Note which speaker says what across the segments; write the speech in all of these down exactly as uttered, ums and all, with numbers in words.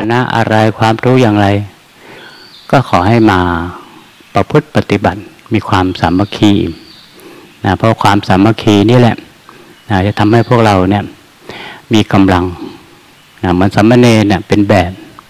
Speaker 1: นะอะไรความรู้อย่างไรก็ขอให้มาประพฤติปฏิบัติมีความสามัคคีนะเพราะความสามัคคีนี่แหละนะจะทำให้พวกเราเนี่ยมีกำลังนะเหมือนสามเณรเนี่ยเป็นแบบ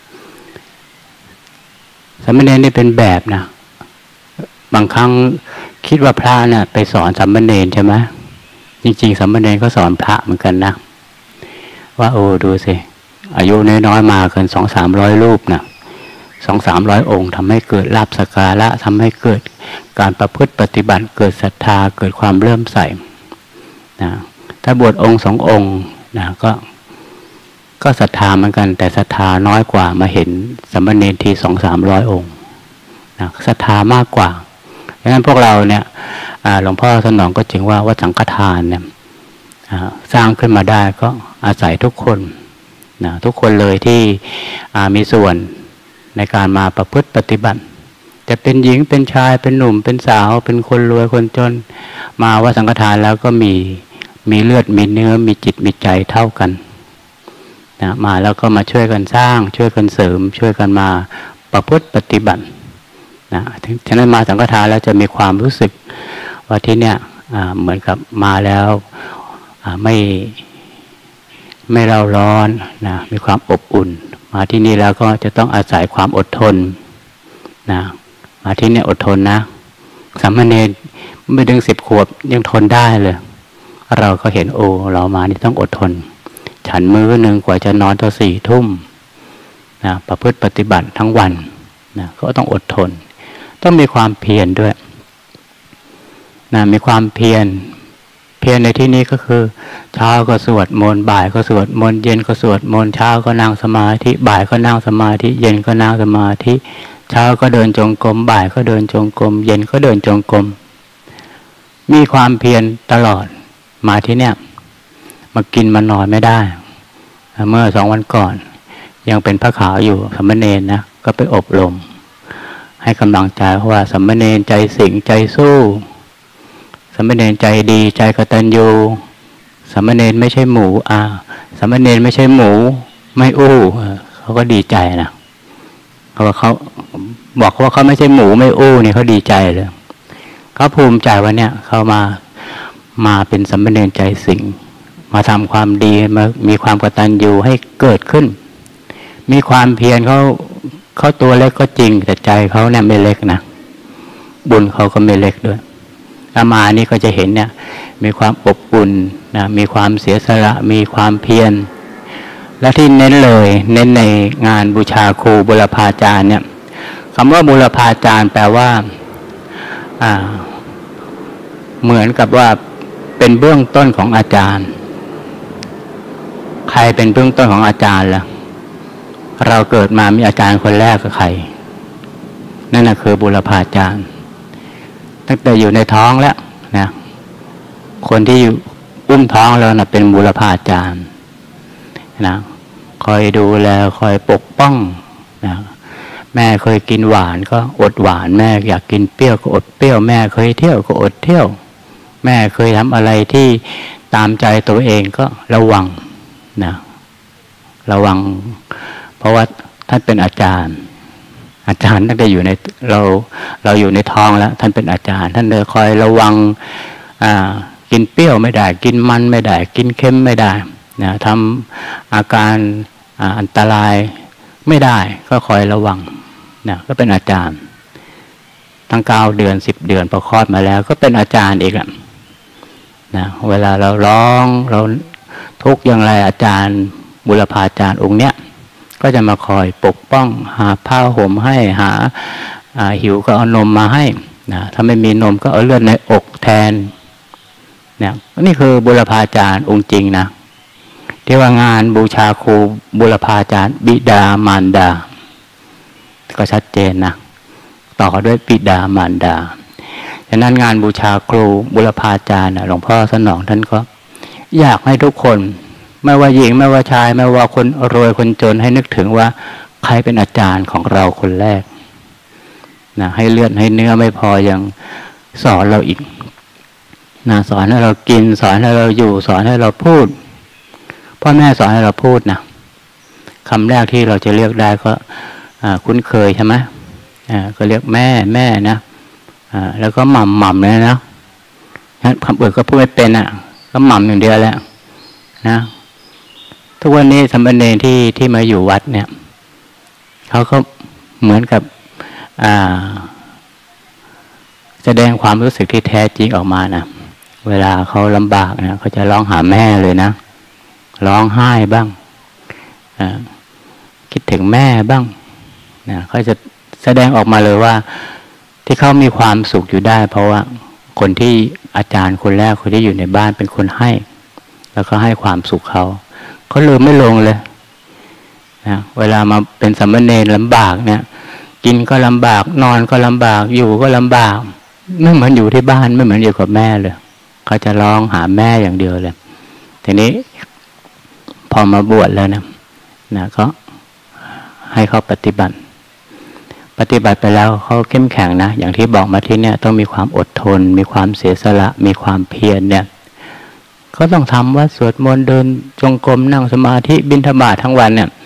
Speaker 1: สามเณรนี่เป็นแบบนะบางครั้งคิดว่าพระเนี่ยไปสอนสามเณรใช่ไหมจริงๆสามเณรก็สอนพระเหมือนกันนะว่าโอ้ดูสิอายุน้อยๆมาเกินสองสามร้อยรูปนะสองสามร้อยองค์ทำให้เกิดลาภสักการะทำให้เกิดการประพฤติปฏิบัติเกิดศรัทธาเกิดความเลื่อมใสนะถ้าบวชองค์สององค์นะก็ก็ศรัทธาเหมือนกันแต่ศรัทธาน้อยกว่ามาเห็นสามเณรที่สองสามร้อยองค์นะศรัทธามากกว่าดังนั้นพวกเราเนี่ยหลวงพ่อสนองก็จึงว่าวัดสังฆทานเนี่ยสร้างขึ้นมาได้ก็อาศัยทุกคนนะทุกคนเลยที่มีส่วนในการมาประพฤติปฏิบัติจะเป็นหญิงเป็นชายเป็นหนุ่มเป็นสาวเป็นคนรวยคนจนมาวัดสังฆทานแล้วก็มีมีเลือดมีเนื้อมีจิตมีใจเท่ากันนะมาแล้วก็มาช่วยกันสร้างช่วยกันเสริมช่วยกันมาประพฤติปฏิบัตินะถึงฉะนั้นมาสังฆทานแล้วจะมีความรู้สึกว่าที่เนี่ยเหมือนกับมาแล้วไม่ไม่เร่าร้อนนะมีความอบอุ่นมาที่นี่แล้วก็จะต้องอาศัยความอดทนนะมาที่นี่อดทนนะสามเณรไม่ถึงสิบขวบยังทนได้เลยเราก็เห็นโอ้เรามานี่ต้องอดทนฉันมื้อหนึ่งกว่าจะนอนตอนสี่ทุ่มนะประพฤติปฏิบัติทั้งวันนะก็ต้องอดทนต้องมีความเพียรด้วยนะมีความเพียรเพียรในที่นี้ก็คือเช้าก็สวดมนต์บ่ายก็สวดมนต์เย็นก็สวดมนต์เช้าก็นั่งสมาธิบ่ายก็นั่งสมาธิเย็นก็นั่งสมาธิเช้าก็เดินจงกรมบ่ายก็เดินจงกรมเย็นก็เดินจงกรมมีความเพียรตลอดมาที่เนี่ยมากินมานอนไม่ได้เมื่อสองวันก่อนยังเป็นพระขาวอยู่สามเณรนะก็ไปอบรมให้กำลังใจเพราะว่าสามเณรใจสิงใจสู้สามเณรใจดีใจกตัญญูสามเณรไม่ใช่หมูอ่าสามเณรไม่ใช่หมูไม่อู้เขาก็ดีใจนะเขาว่าเขาบอกว่าเขาไม่ใช่หมูไม่อู้นี่เขาดีใจเลยเขาภูมิใจว่าเนี่ยเขามามาเป็นสามเณรใจสิงมาทำความดีมามีความกตัญญูให้เกิดขึ้นมีความเพียรเขาเขาตัวเล็กก็จริงแต่ใจเขาเนี่ยไม่เล็กนะบุญเขาก็ไม่เล็กด้วยอามานี่ก็จะเห็นเนี่ยมีความอบอุ่นนะมีความเสียสละมีความเพียรและที่เน้นเลยเน้นในงานบูชาครูบุรพาจารย์เนี่ยคำว่าบุรพาจารย์แปลว่าอ่าเหมือนกับว่าเป็นเบื้องต้นของอาจารย์ใครเป็นเบื้องต้นของอาจารย์ล่ะเราเกิดมามีอาจารย์คนแรกคือใครนั่นน่ะคือบุรพาจารย์ตั้งแต่อยู่ในท้องแล้วนะคนที่อุ้มท้องเรานะเป็นบุรพาจารย์นะคอยดูแลคอยปกป้องนะแม่เคยกินหวานก็อดหวานแม่อยากกินเปรี้ยวก็อดเปรี้ยวแม่เคยเที่ยวก็อดเที่ยวแม่เคยทำอะไรที่ตามใจตัวเองก็ระวังนะระวังเพราะว่าท่านเป็นอาจารย์อาจารย์ตั้งแต่อยู่ในเราเราอยู่ในท้องแล้วท่านเป็นอาจารย์ท่านเลยคอยระวังอ่ากินเปรี้ยวไม่ได้กินมันไม่ได้กินเค็มไม่ได้นะทำอาการอ่าอันตรายไม่ได้ก็คอยระวังนะก็เป็นอาจารย์ตั้งเก้าเดือนสิบเดือนพอคลอดมาแล้วก็เป็นอาจารย์อีกอะนะเวลาเราร้องเราทุกข์อย่างไรอาจารย์บุรพาจารย์องค์เนี้ยก็จะมาคอยปกป้องหาผ้าห่มให้หาหิวก็เอานมมาให้นะถ้าไม่มีนมก็เอาเลือดในอกแทนเนี่ยนี่คือบุรพาจารย์องค์จริงนะที่ว่างานบูชาครูบุรพาจารย์บิดามารดาก็ชัดเจนนะต่อด้วยบิดามารดาฉะนั้นงานบูชาครูบุรพาจารย์หลวงพ่อสนองท่านก็อยากให้ทุกคนไม่ว่าหญิงไม่ว่าชายไม่ว่าคนรวยคนจนให้นึกถึงว่าใครเป็นอาจารย์ของเราคนแรกนะให้เลือดให้เนื้อไม่พอยังสอนเราอีกนะสอนให้เรากินสอนให้เราอยู่สอนให้เราพูดพ่อแม่สอนให้เราพูดนะคำแรกที่เราจะเรียกได้ก็คุ้นเคยใช่ไหมก็เรียกแม่แม่นะแล้วก็หม่ำหม่ำเลยนะคำอื่นก็พูดไม่เป็นอ่ะก็หม่ำอย่างเดียวแหละนะทุกวันนี้สามเณรที่ที่มาอยู่วัดเนี่ยเขาก็เหมือนกับแสดงความรู้สึกที่แท้จริงออกมานะเวลาเขาลำบากนะเขาจะร้องหาแม่เลยนะร้องไห้บ้างคิดถึงแม่บ้างนะเขาจะแสดงออกมาเลยว่าที่เขามีความสุขอยู่ได้เพราะว่าคนที่อาจารย์คนแรกคนที่อยู่ในบ้านเป็นคนให้ แล้วก็ให้ความสุขเขาเขาลืมไม่ลงเลยนะเวลามาเป็นสามเณรลำบากเนี่ยกินก็ลำบากนอนก็ลำบากอยู่ก็ลำบากไม่เหมือนอยู่ที่บ้านไม่เหมือนอยู่กับแม่เลยเขาจะร้องหาแม่อย่างเดียวเลยทีนี้พอมาบวชแล้วนะนะก็ให้เขาปฏิบัติปฏิบัติไปแล้วเขาเข้มแข็งนะอย่างที่บอกมาที่เนี่ยต้องมีความอดทนมีความเสียสละมีความเพียรเนี่ยก็ต้องทำวัดสวดมนต์เดินจงกรมนั่งสมาธิบิณฑบาตทั้งวันเนี่ย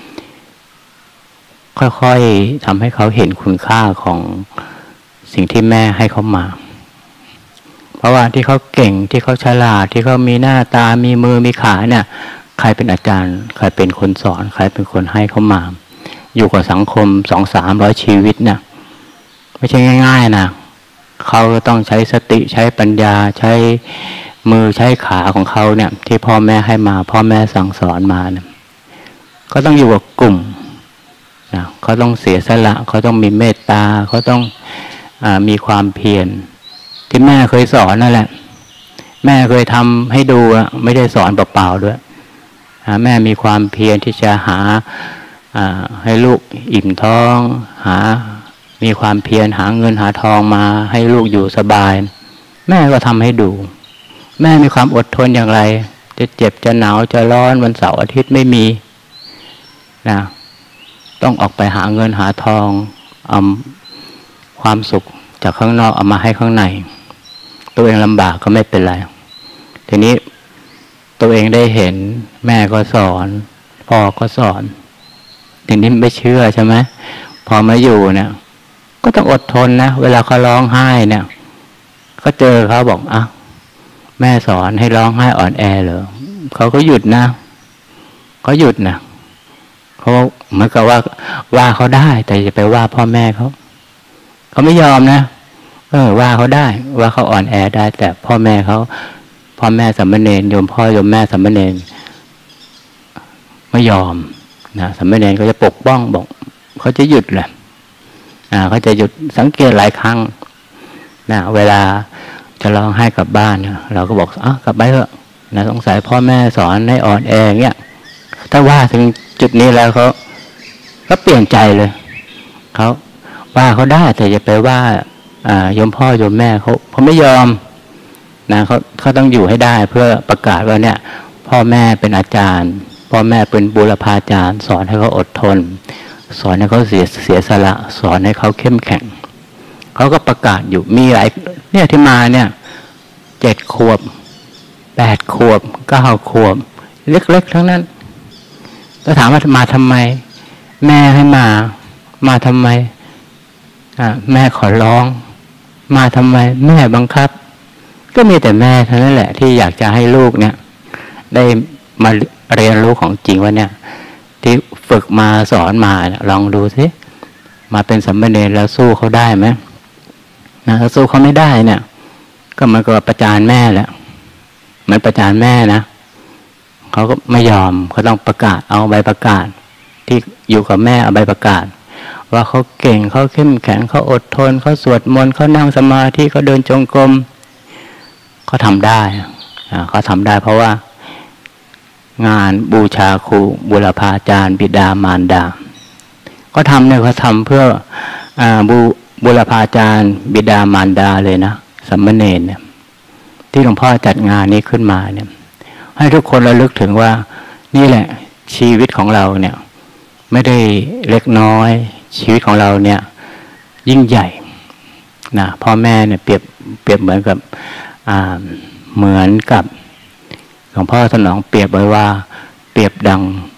Speaker 1: ค่อยๆทำให้เขาเห็นคุณค่าของสิ่งที่แม่ให้เขามาเพราะว่าที่เขาเก่งที่เขาฉลาดที่เขามีหน้าตามีมือมีขาเนี่ยใครเป็นอาจารย์ใครเป็นคนสอนใครเป็นคนให้เขามาอยู่กับสังคมสองสามร้อยชีวิตเนี่ยไม่ใช่ง่ายๆนะเขาต้องใช้สติใช้ปัญญาใช้มือใช้ขาของเขาเนี่ยที่พ่อแม่ให้มาพ่อแม่สั่งสอนมาเนี่ยก็ต้องอยู่กับกลุ่มนะเขาต้องเสียสละเขาต้องมีเมตตาเขาต้องอ่ามีความเพียรที่แม่เคยสอนนั่นแหละแม่เคยทำให้ดูไม่ได้สอนเปล่าๆด้วยแม่มีความเพียรที่จะหาให้ลูกอิ่มท้องหามีความเพียรหาเงินหาทองมาให้ลูกอยู่สบายแม่ก็ทำให้ดูแม่มีความอดทนอย่างไรจะเจ็บจะหนาวจะร้อนวันเสาร์อาทิตย์ไม่มีนะต้องออกไปหาเงินหาทองเอาความสุขจากข้างนอกเอามาให้ข้างในตัวเองลำบากก็ไม่เป็นไรทีนี้ตัวเองได้เห็นแม่ก็สอนพ่อก็สอนทีนี้ไม่เชื่อใช่ไหมพอมาอยู่เนี่ยก็ต้องอดทนนะเวลาเขาร้องไห้เนี่ยก็เจอเขาบอกอ่ะแม่สอนให้ร้องไห้อ่อนแอเหรอเขาก็หยุดนะเขาหยุดนะเขาเหมือนกับว่าว่าเขาได้แต่จะไปว่าพ่อแม่เขาเขาไม่ยอมนะเออว่าเขาได้ว่าเขาอ่อนแอได้แต่พ่อแม่เขาพ่อแม่สามเณรโยมพ่อโยมแม่สามเณรไม่ยอมนะสามเณรก็จะปกป้องบอกเขาจะหยุดแหละอ่าเขาจะหยุดสังเกตหลายครั้งนะเวลาจะร้องไห้กลับบ้านเราก็บอกอ่ะกลับไปเถอะนะสงสัยพ่อแม่สอนให้อ่อนแอเงี้ยถ้าว่าถึงจุดนี้แล้วเขาก็เปลี่ยนใจเลยเขาว่าเขาได้แต่อย่าไปว่าอ่าโยมพ่อโยมแม่เขาเขาไม่ยอมนะเขาเขาต้องอยู่ให้ได้เพื่อประกาศว่าเนี่ยพ่อแม่เป็นอาจารย์พ่อแม่เป็นบูรพาจารย์สอนให้เขาอดทนสอนให้เขาเสียเสียสละสอนให้เขาเข้มแข็งเขาก็ประกาศอยู่มีหลายเนี่ยที่มาเนี่ยเจ็ดขวบแปดขวบเก้าขวบเล็กๆทั้งนั้นก็ถามว่ามาทำไมแม่ให้มามาทำไมอ่าแม่ขอร้องมาทำไมแม่บังคับก็มีแต่แม่เท่านั้นแหละที่อยากจะให้ลูกเนี่ยได้มาเรียนรู้ของจริงว่าเนี่ยที่ฝึกมาสอนมาลองดูสิมาเป็นสามเณรแล้วสู้เขาได้ไหมนะถ้าสู้เขาไม่ได้เนี่ยก็มันก็ประจานแม่แหละเหมือนประจานแม่นะเขาก็ไม่ยอมเขาต้องประกาศเอาใบประกาศที่อยู่กับแม่เอาใบประกาศว่าเขาเก่งเขาเข้มแข็งเขาอดทนเขาสวดมนต์เขานั่งสมาธิเขาเดินจงกรมเขาทำได้เขาทำได้เพราะว่างานบูชาครูบุรพาจารย์บิดามารดาก็ทำเนี่ยเขาทำเพื่ออ่าบูบุรพาจารย์บิดามารดาเลยนะสามเณรเนี่ยที่หลวงพ่อจัดงานนี้ขึ้นมาเนี่ยให้ทุกคนระลึกถึงว่านี่แหละชีวิตของเราเนี่ยไม่ได้เล็กน้อยชีวิตของเราเนี่ยยิ่งใหญ่นะพ่อแม่เนี่ยเปรียบเปรียบเหมือนกับอ่าเหมือนกับหลวงพ่อสนองเปรียบไว้ว่าเปรียบดัง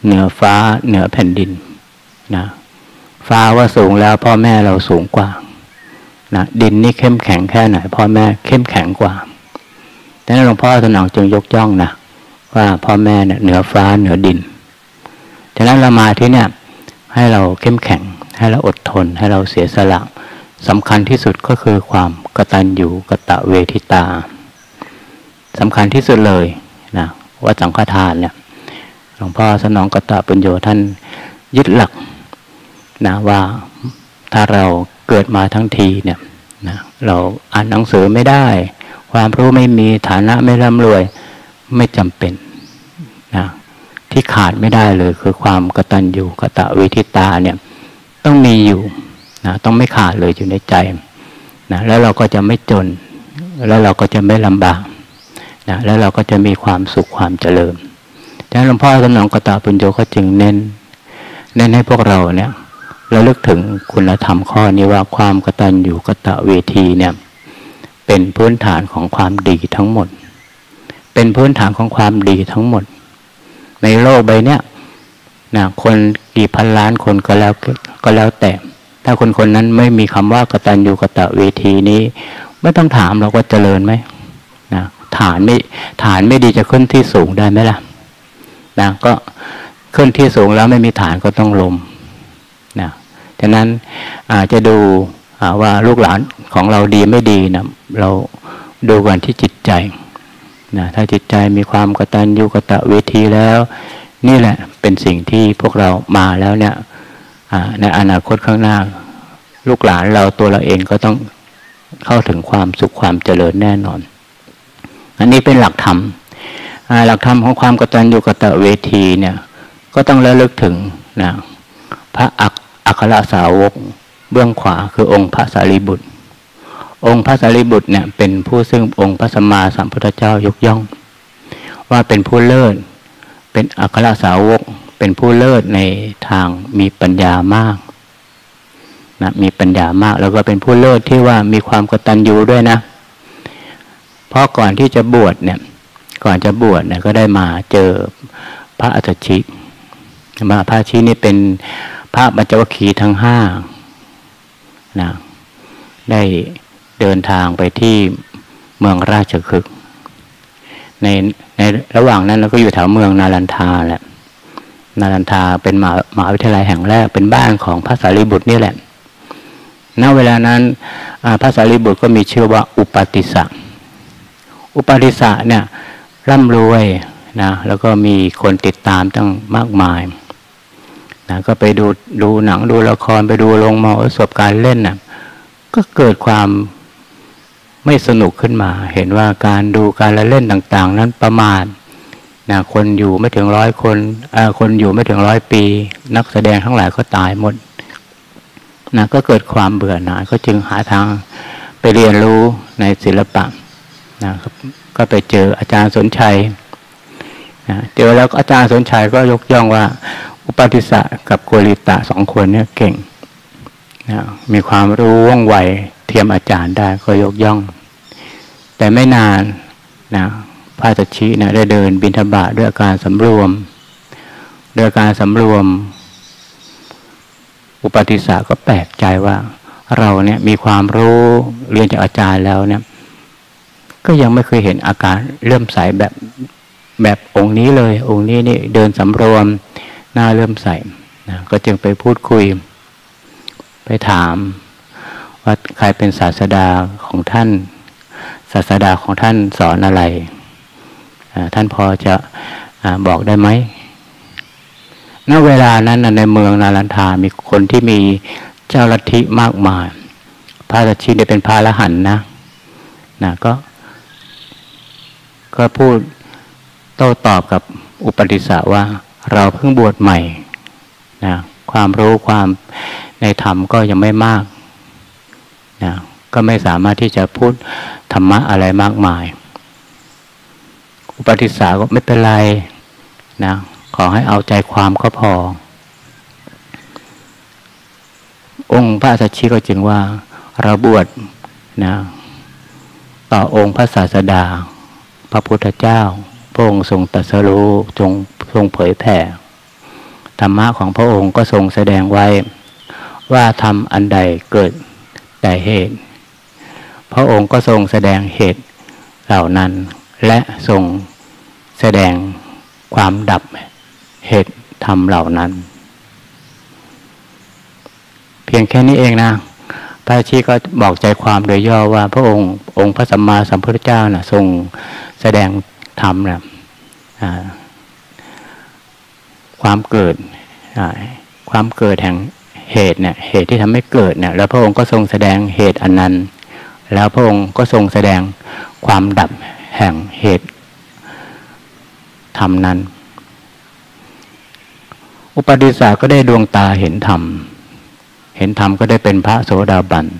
Speaker 1: เหนือฟ้าเหนือแผ่นดินนะฟ้าว่าสูงแล้วพ่อแม่เราสูงกว่านะดินนี่เข้มแข็งแค่ไหนพ่อแม่เข้มแข็งกว่าแต่นั้นหลวงพ่อสนองจึงยกย่องนะว่าพ่อแม่เนี่ยเหนือฟ้าเหนือดินฉะนั้นเรามาที่เนี่ยให้เราเข้มแข็งให้เราอดทนให้เราเสียสละสำคัญที่สุดก็คือความกตัญญูกตเวทิตาสำคัญที่สุดเลยนะว่าสังฆทานเนี่ยหลวงพ่อสนองกตปุญโญท่านยึดหลักนะว่าถ้าเราเกิดมาทั้งทีเนี่ยนะเราอ่านหนังสือไม่ได้ความรู้ไม่มีฐานะไม่ร่ำรวยไม่จำเป็นนะที่ขาดไม่ได้เลยคือความกตัญญูกตเวทิตาเนี่ยต้องมีอยู่นะต้องไม่ขาดเลยอยู่ในใจนะแล้วเราก็จะไม่จนแล้วเราก็จะไม่ลำบากนะแล้วเราก็จะมีความสุขความเจริญดังนั้นหลวงพ่อสนองกตปุญโญก็จึงเน้นเน้นให้พวกเราเนี่ยระลึกถึงคุณธรรมข้อนี้ว่าความกตัญญูกตเวทีเนี่ยเป็นพื้นฐานของความดีทั้งหมดเป็นพื้นฐานของความดีทั้งหมดในโลกใบเนี้ยนะคนกี่พันล้านคนก็แล้วก็แล้วแต่ถ้าคนคนนั้นไม่มีคำว่ากตัญญูกตเวทีนี้ไม่ต้องถามเราก็เจริญไหมนะฐานไม่ฐานไม่ดีจะขึ้นที่สูงได้ไหมล่ะนะก็ขึ้นที่สูงแล้วไม่มีฐานก็ต้องลมนะฉะนั้นอาจจะดูว่าลูกหลานของเราดีไม่ดีนะเราดูกันที่จิตใจนะถ้าจิตใจมีความกตัญญูกตเวทีแล้วนี่แหละเป็นสิ่งที่พวกเรามาแล้วเนี่ยในอนาคตข้างหน้าลูกหลานเราตัวเราเองก็ต้องเข้าถึงความสุขความเจริญแน่นอนอันนี้เป็นหลักธรรมหลักธรรมของความกตัญญูกตเวทีเนี่ยก็ต้องระลึกถึงนะพระอัครสาวกเบื้องขวาคือองค์พระสารีบุตรองค์พระสารีบุตรเนี่ยเป็นผู้ซึ่งองค์พระสัมมาสัมพุทธเจ้ายกย่องว่าเป็นผู้เลิศเป็นอัครสาวกเป็นผู้เลิศในทางมีปัญญามากนะมีปัญญามากแล้วก็เป็นผู้เลิศที่ว่ามีความกตัญญูด้วยนะเพราะก่อนที่จะบวชเนี่ยก่อนจะบวชเนี่ยก็ได้มาเจอพระอัฏฐชิมาพระอัฏฐชินี่เป็นพระปัญจวัคคีย์ทั้งห้านะได้เดินทางไปที่เมืองราชคฤห์ในในระหว่างนั้นเราก็อยู่แถวเมืองนาลันทาแหละนาลันทาเป็นมหามหาวิทยาลัยแห่งแรกเป็นบ้านของพระสารีบุตรนี่แหละณเวลานั้นพระสารีบุตรก็มีชื่อว่าอุปาติสสะอุปาติสสะเนี่ยร่ำรวยนะแล้วก็มีคนติดตามตั้งมากมายนะก็ไปดูดูหนังดูละครไปดูโรงมหรสพการเล่นน่ะก็เกิดความไม่สนุกขึ้นมาเห็นว่าการดูการละเล่นต่างๆนั้นประมาทนะคนอยู่ไม่ถึงร้อยคนคนอยู่ไม่ถึงร้อยปีนักแสดงทั้งหลายก็ตายหมดนะก็เกิดความเบื่อหน่ายก็จึงหาทางไปเรียนรู้ในศิลปะนะก็ไปเจออาจารย์สนชัยนะเจอแล้วอาจารย์สนชัยก็ยกย่องว่าอุปาทิสสะกับโกริตะสองคนเนี่ยเก่งนะมีความรู้ว่องไวเทียมอาจารย์ได้ก็ยกย่องแต่ไม่นานนะพระอัฏฐชิเนี่ยได้เดินบิณฑบาตด้วยอาการสำรวมด้วยอาการสำรวมอุปาทิสสะก็แปลกใจว่าเราเนี่ยมีความรู้เรียนจากอาจารย์แล้วเนี่ยก็ยังไม่เคยเห็นอาการเลื่อมใสแบบแบบองค์นี้เลยองค์นี้นี่เดินสำรวมหน้าเลื่อมใสนะก็จึงไปพูดคุยไปถามว่าใครเป็นศาสดาของท่านศาสดาของท่านสอนอะไรท่านพอจะบอกได้ไหมณเวลานั้นในเมืองนาลันทามีคนที่มีเจ้าลัทธิมากมายพระอัฏฐชิเนี่ยเป็นพระอรหันต์นะนะก็ก็พูดโต้ตอบกับอุปาทิสสะว่าเราเพิ่งบวชใหม่นะความรู้ความในธรรมก็ยังไม่มากนะก็ไม่สามารถที่จะพูดธรรมะอะไรมากมายอุปาทิสสะก็ไม่เป็นไรนะขอให้เอาใจความก็พอองค์พระอัฏฐชิก็จึงว่าเราบวชนะต่อองค์พระศาสดาพระพุทธเจ้าพระองค์ทรงตรัสรู้ทรงทรงเผยแผ่ธรรมะของพระองค์ก็ทรงแสดงไว้ว่าธรรมอันใดเกิดแต่เหตุพระองค์ก็ทรงแสดงเหตุเหล่านั้นและทรงแสดงความดับเหตุธรรมเหล่านั้นเพียงแค่นี้เองนะพระชีก็บอกใจความโดยย่อว่าพระองค์องค์พระสัมมาสัมพุทธเจ้านะทรงแสดงธรรมนะความเกิดความเกิดแห่งเหตุเนี่ยเหตุที่ทำให้เกิดเนี่ยแล้วพระองค์ก็ทรงแสดงเหตุอันนั้นแล้วพระองค์ก็ทรงแสดงความดับแห่งเหตุธรรมนั้นอุปติสสะก็ได้ดวงตาเห็นธรรมเห็นธรรมก็ได้เป็นพระโสดาบัน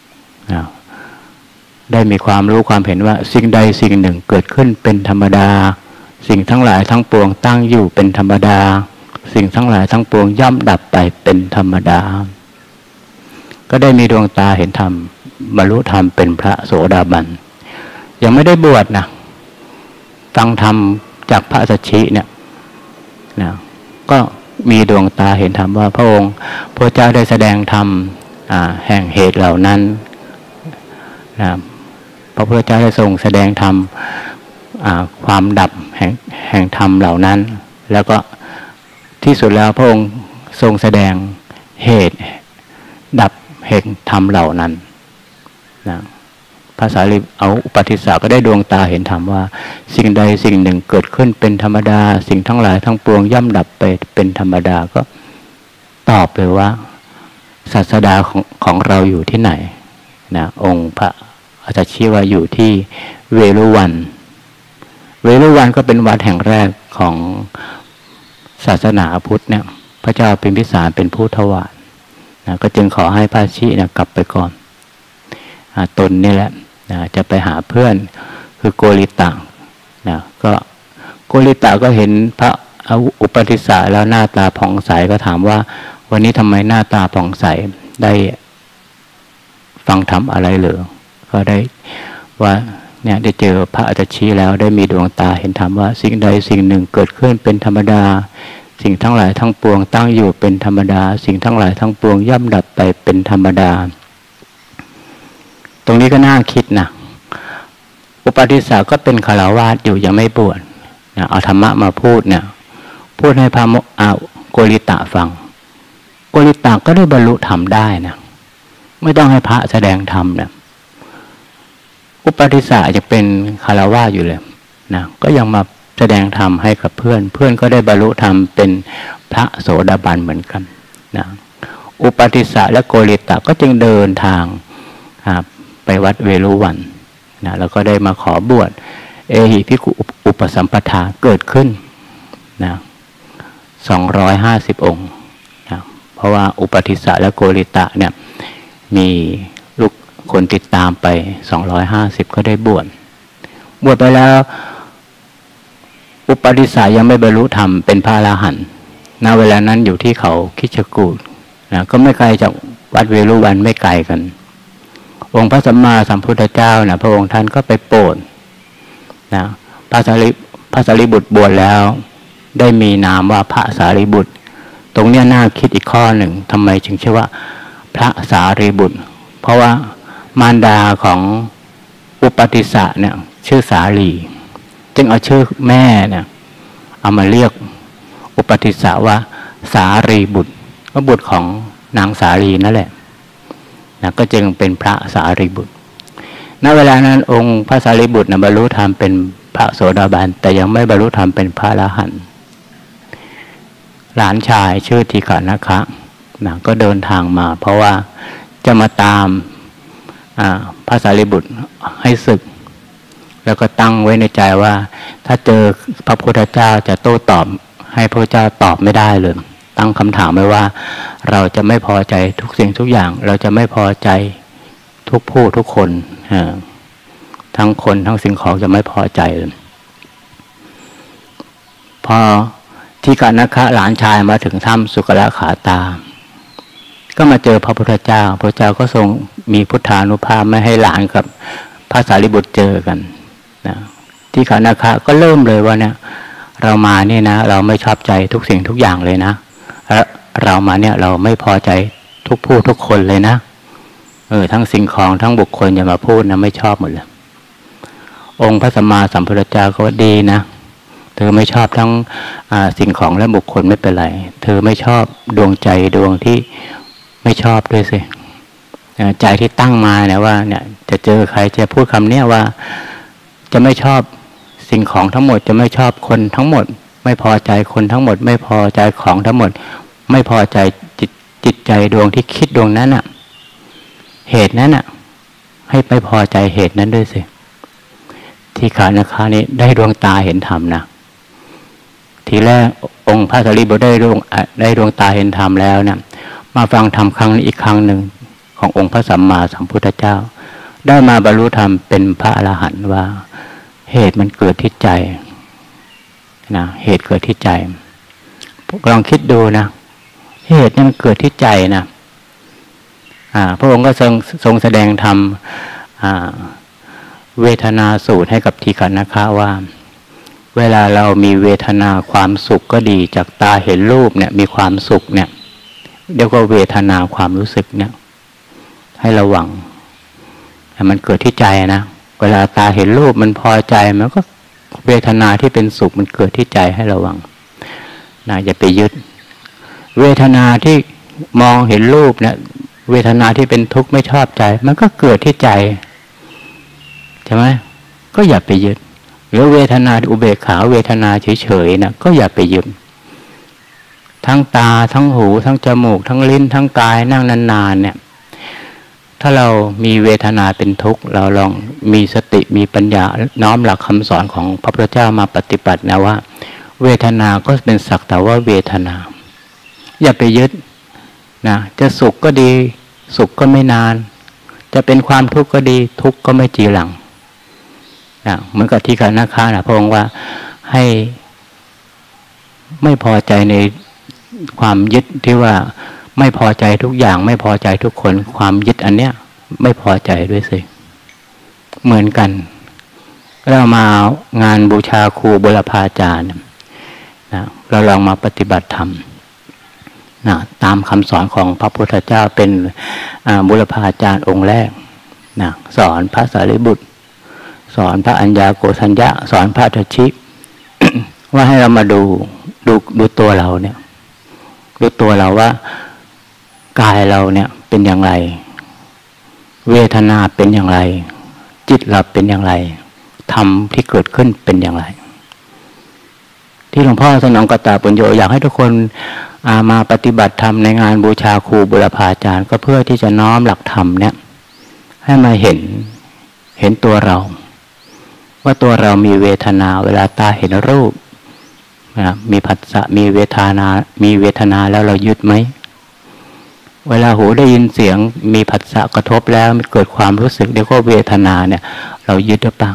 Speaker 1: ได้มีความรู้ความเห็นว่าสิ่งใดสิ่งหนึ่งเกิดขึ้นเป็นธรรมดาสิ่งทั้งหลายทั้งปวงตั้งอยู่เป็นธรรมดาสิ่งทั้งหลายทั้งปวงย่อมดับไปเป็นธรรมดาก็ได้มีดวงตาเห็นธรรมบรรลุธรรมเป็นพระโสดาบันยังไม่ได้บวชนะฟังธรรมจากพระสัชชิเนี่ยนะก็มีดวงตาเห็นธรรมว่าพระองค์พระเจ้าได้แสดงธรรมแห่งเหตุเหล่านั้นนะพระพุทธเจ้าได้ทรงแสดงธรรมความดับแห่งแห่งธรรมเหล่านั้นแล้วก็ที่สุดแล้วพระองค์ทรงแสดงเหตุดับแห่งธรรมเหล่านั้นนะภาษาลิเอาอุปติสสะก็ได้ดวงตาเห็นธรรมว่าสิ่งใดสิ่งหนึ่งเกิดขึ้นเป็นธรรมดาสิ่งทั้งหลายทั้งปวงย่อมดับไปเป็นธรรมดาก็ตอบเลยว่าศาสดาของของเราอยู่ที่ไหนนะองค์พระอาจารย์ชี้ว่าอยู่ที่เวรุวันเวรุวันก็เป็นวัดแห่งแรกของศาสนาพุทธเนี่ยพระเจ้าพิมพิสารเป็นผู้ถวายนะก็จึงขอให้พระชีเนี่ยกลับไปก่อนตนนี่แหละนะจะไปหาเพื่อนคือโกริตะนะก็โกริตะก็เห็นพระอุปติสสะแล้วหน้าตาผ่องใสก็ถามว่าวันนี้ทำไมหน้าตาผ่องใสได้ฟังธรรมอะไรหรือก็ได้ว่าเนี่ยได้เจอพระอาจารย์ชี้แล้วได้มีดวงตาเห็นธรรมว่าสิ่งใดสิ่งหนึ่งเกิดขึ้นเป็นธรรมดาสิ่งทั้งหลายทั้งปวงตั้งอยู่เป็นธรรมดาสิ่งทั้งหลายทั้งปวงย่อมดับไปเป็นธรรมดาตรงนี้ก็น่าคิดนะอุปติสสะก็เป็นฆราวาสอยู่ยังไม่บวชนะเอาธรรมะมาพูดเนี่ยพูดให้พระอาโกริตะฟังโกริตะก็ได้บรรลุธรรมได้นะไม่ต้องให้พระแสดงธรรมนะอุปติสสะจะเป็นฆราวาสอยู่เลยนะก็ยังมาแสดงธรรมให้กับเพื่อนเพื่อนก็ได้บรรลุธรรมเป็นพระโสดาบันเหมือนกันนะอุปติสสะและโกริตะก็จึงเดินทางไปวัดเวรุวันนะแล้วก็ได้มาขอบวชเอหิภิกขุอุปสัมปทาเกิดขึ้นนะสองร้อยห้าสิบองค์นะเพราะว่าอุปติสสะและโกริตะเนี่ยมีลูกคนติดตามไปสองร้อยห้าสิบก็ได้บวชบวชไปแล้วอุปติสสะยังไม่บรรลุธรรมเป็นพระอรหันต์ณเวลานั้นอยู่ที่เขาคิชกูฏนะก็ไม่ไกลจากวัดเวรุวันไม่ไกลกันองค์พระสัมมาสัมพุทธเจ้านะพระองค์ท่านก็ไปโปรดนะพระสารีพระสารีบุตรบวชแล้วได้มีนามว่าพระสารีบุตรตรงเนี้ยน่าคิดอีกข้อหนึ่งทำไมจึงชื่อว่าพระสารีบุตรเพราะว่ามารดาของอุปติสสะเนี่ยชื่อสาลีจึงเอาชื่อแม่เนี่ยเอามาเรียกอุปติสสะว่าสารีบุตรก็บุตรของนางสาลีนั่นแหละนะก็จึงเป็นพระสารีบุตรณเวลานั้นองค์พระสารีบุตรนะบรรลุธรรมเป็นพระโสดาบันแต่ยังไม่บรรลุธรรมเป็นพระอรหันต์หลานชายชื่อทีฆนคะนะก็เดินทางมาเพราะว่าจะมาตามพระสารีบุตรให้ศึกแล้วก็ตั้งไว้ในใจว่าถ้าเจอพระพุทธเจ้าจะโต้ตอบให้พระเจ้าตอบไม่ได้เลยตั้งคำถามไว้ว่าเราจะไม่พอใจทุกสิ่งทุกอย่างเราจะไม่พอใจทุกผู้ทุกคนทั้งคนทั้งสิ่งของจะไม่พอใจเลยพอที่กาณคะหลานชายมาถึงถ้ำสุกละขาตาก็มาเจอพระพุทธเจ้าพระเจ้าก็ทรงมีพุทธานุภาพไม่ให้หลานกับพระสารีบุตรเจอกันนะที่กาณคะก็เริ่มเลยว่าเนี่ยเรามานี่นะเราไม่ชอบใจทุกสิ่งทุกอย่างเลยนะเรามาเนี่ยเราไม่พอใจทุกผู้ทุกคนเลยนะเออทั้งสิ่งของทั้งบุคคลอย่ามาพูดนะไม่ชอบหมดเลยองค์พระสัมมาสัมพุทธเจ้าก็ดีนะเธอไม่ชอบทั้งสิ่งของและบุคคลไม่เป็นไรเธอไม่ชอบดวงใจดวงที่ไม่ชอบด้วยสิใจที่ตั้งมาเนี่ยว่าเนี่ยจะเจอใครจะพูดคำเนี้ยว่าจะไม่ชอบสิ่งของทั้งหมดจะไม่ชอบคนทั้งหมดไม่พอใจคนทั้งหมดไม่พอใจของทั้งหมดไม่พอใจจิตจิตใจดวงที่คิดดวงนั้นน่ะเหตุนั้นน่ะให้ไม่พอใจเหตุนั้นด้วยสิที่ขานาคานี้ได้ดวงตาเห็นธรรมนะทีแรกองค์พระสารีบุตรได้ดวงได้ดวงตาเห็นธรรมแล้วนะมาฟังธรรมครั้งนี้อีกครั้งหนึ่งขององค์พระสัมมาสัมพุทธเจ้าได้มาบรรลุธรรมเป็นพระอรหันต์ว่าเหตุมันเกิดที่ใจนะเหตุเกิดที่ใจลองคิดดูนะเหตุนี่มันเกิดที่ใจนะอ่าพระองค์ก็ทรงทรงแสดงธรรมอ่าเวทนาสูตรให้กับทีฆนคาว่าเวลาเรามีเวทนาความสุขก็ดีจากตาเห็นรูปเนี่ยมีความสุขเนี่ยเดี๋ยวก็เวทนาความรู้สึกเนี่ยให้ระวังมันเกิดที่ใจนะเวลาตาเห็นรูปมันพอใจมันก็เวทนาที่เป็นสุขมันเกิดที่ใจให้ระวังนะอย่าไปยึดเวทนาที่มองเห็นรูปเนี่ยเวทนาที่เป็นทุกข์ไม่ชอบใจมันก็เกิดที่ใจใช่ไหมก็อย่าไปยึดหรือเวทนาอุเบกขาเวทนาเฉยๆนะก็อย่าไปยึดทั้งตาทั้งหูทั้งจมูกทั้งลิ้นทั้งกายนั่งนานๆเนี่ยถ้าเรามีเวทนาเป็นทุกข์เราลองมีสติมีปัญญาน้อมหลักคำสอนของพระพุทธเจ้ามาปฏิบัตินะว่าเวทนาก็เป็นสักแต่ว่าเวทนาอย่าไปยึดนะจะสุขก็ดีสุขก็ไม่นานจะเป็นความทุกข์ก็ดีทุกข์ก็ไม่จีรังนะเหมือนกับที่ฆนคานะพระองค์ว่าให้ไม่พอใจในความยึดที่ว่าไม่พอใจทุกอย่างไม่พอใจทุกคนความยึดอันเนี้ยไม่พอใจด้วยสิเหมือนกันเรามางานบูชาครูบุรพาจารย์นะเราลองมาปฏิบัติธรรมนะตามคำสอนของพระพุทธเจ้าเป็นบุรพาจารย์องค์แรกนะสอนพระสารีบุตรสอนพระอัญญาโกณทัญญะสอนพระทัชชิ ว่าให้เรามาดูดูดูตัวเราเนี่ยดูตัวเราว่ากายเราเนี่ยเป็นอย่างไรเวทนาเป็นอย่างไรจิตเราเป็นอย่างไรธรรมที่เกิดขึ้นเป็นอย่างไรที่หลวงพ่อสนองกตปุญโญอยากให้ทุกคนมาปฏิบัติธรรมในงานบูชาครูบุรพาจารย์ก็เพื่อที่จะน้อมหลักธรรมเนี่ยให้มาเห็นเห็นตัวเราว่าตัวเรามีเวทนาเวลาตาเห็นรูปมีผัสสะมีเวทนามีเวทนาแล้วเรายึดไหมเวลาหูได้ยินเสียงมีผัสสะกระทบแล้วมันเกิดความรู้สึกเรียกว่าเวทนาเนี่ยเรายึดหรือเปล่า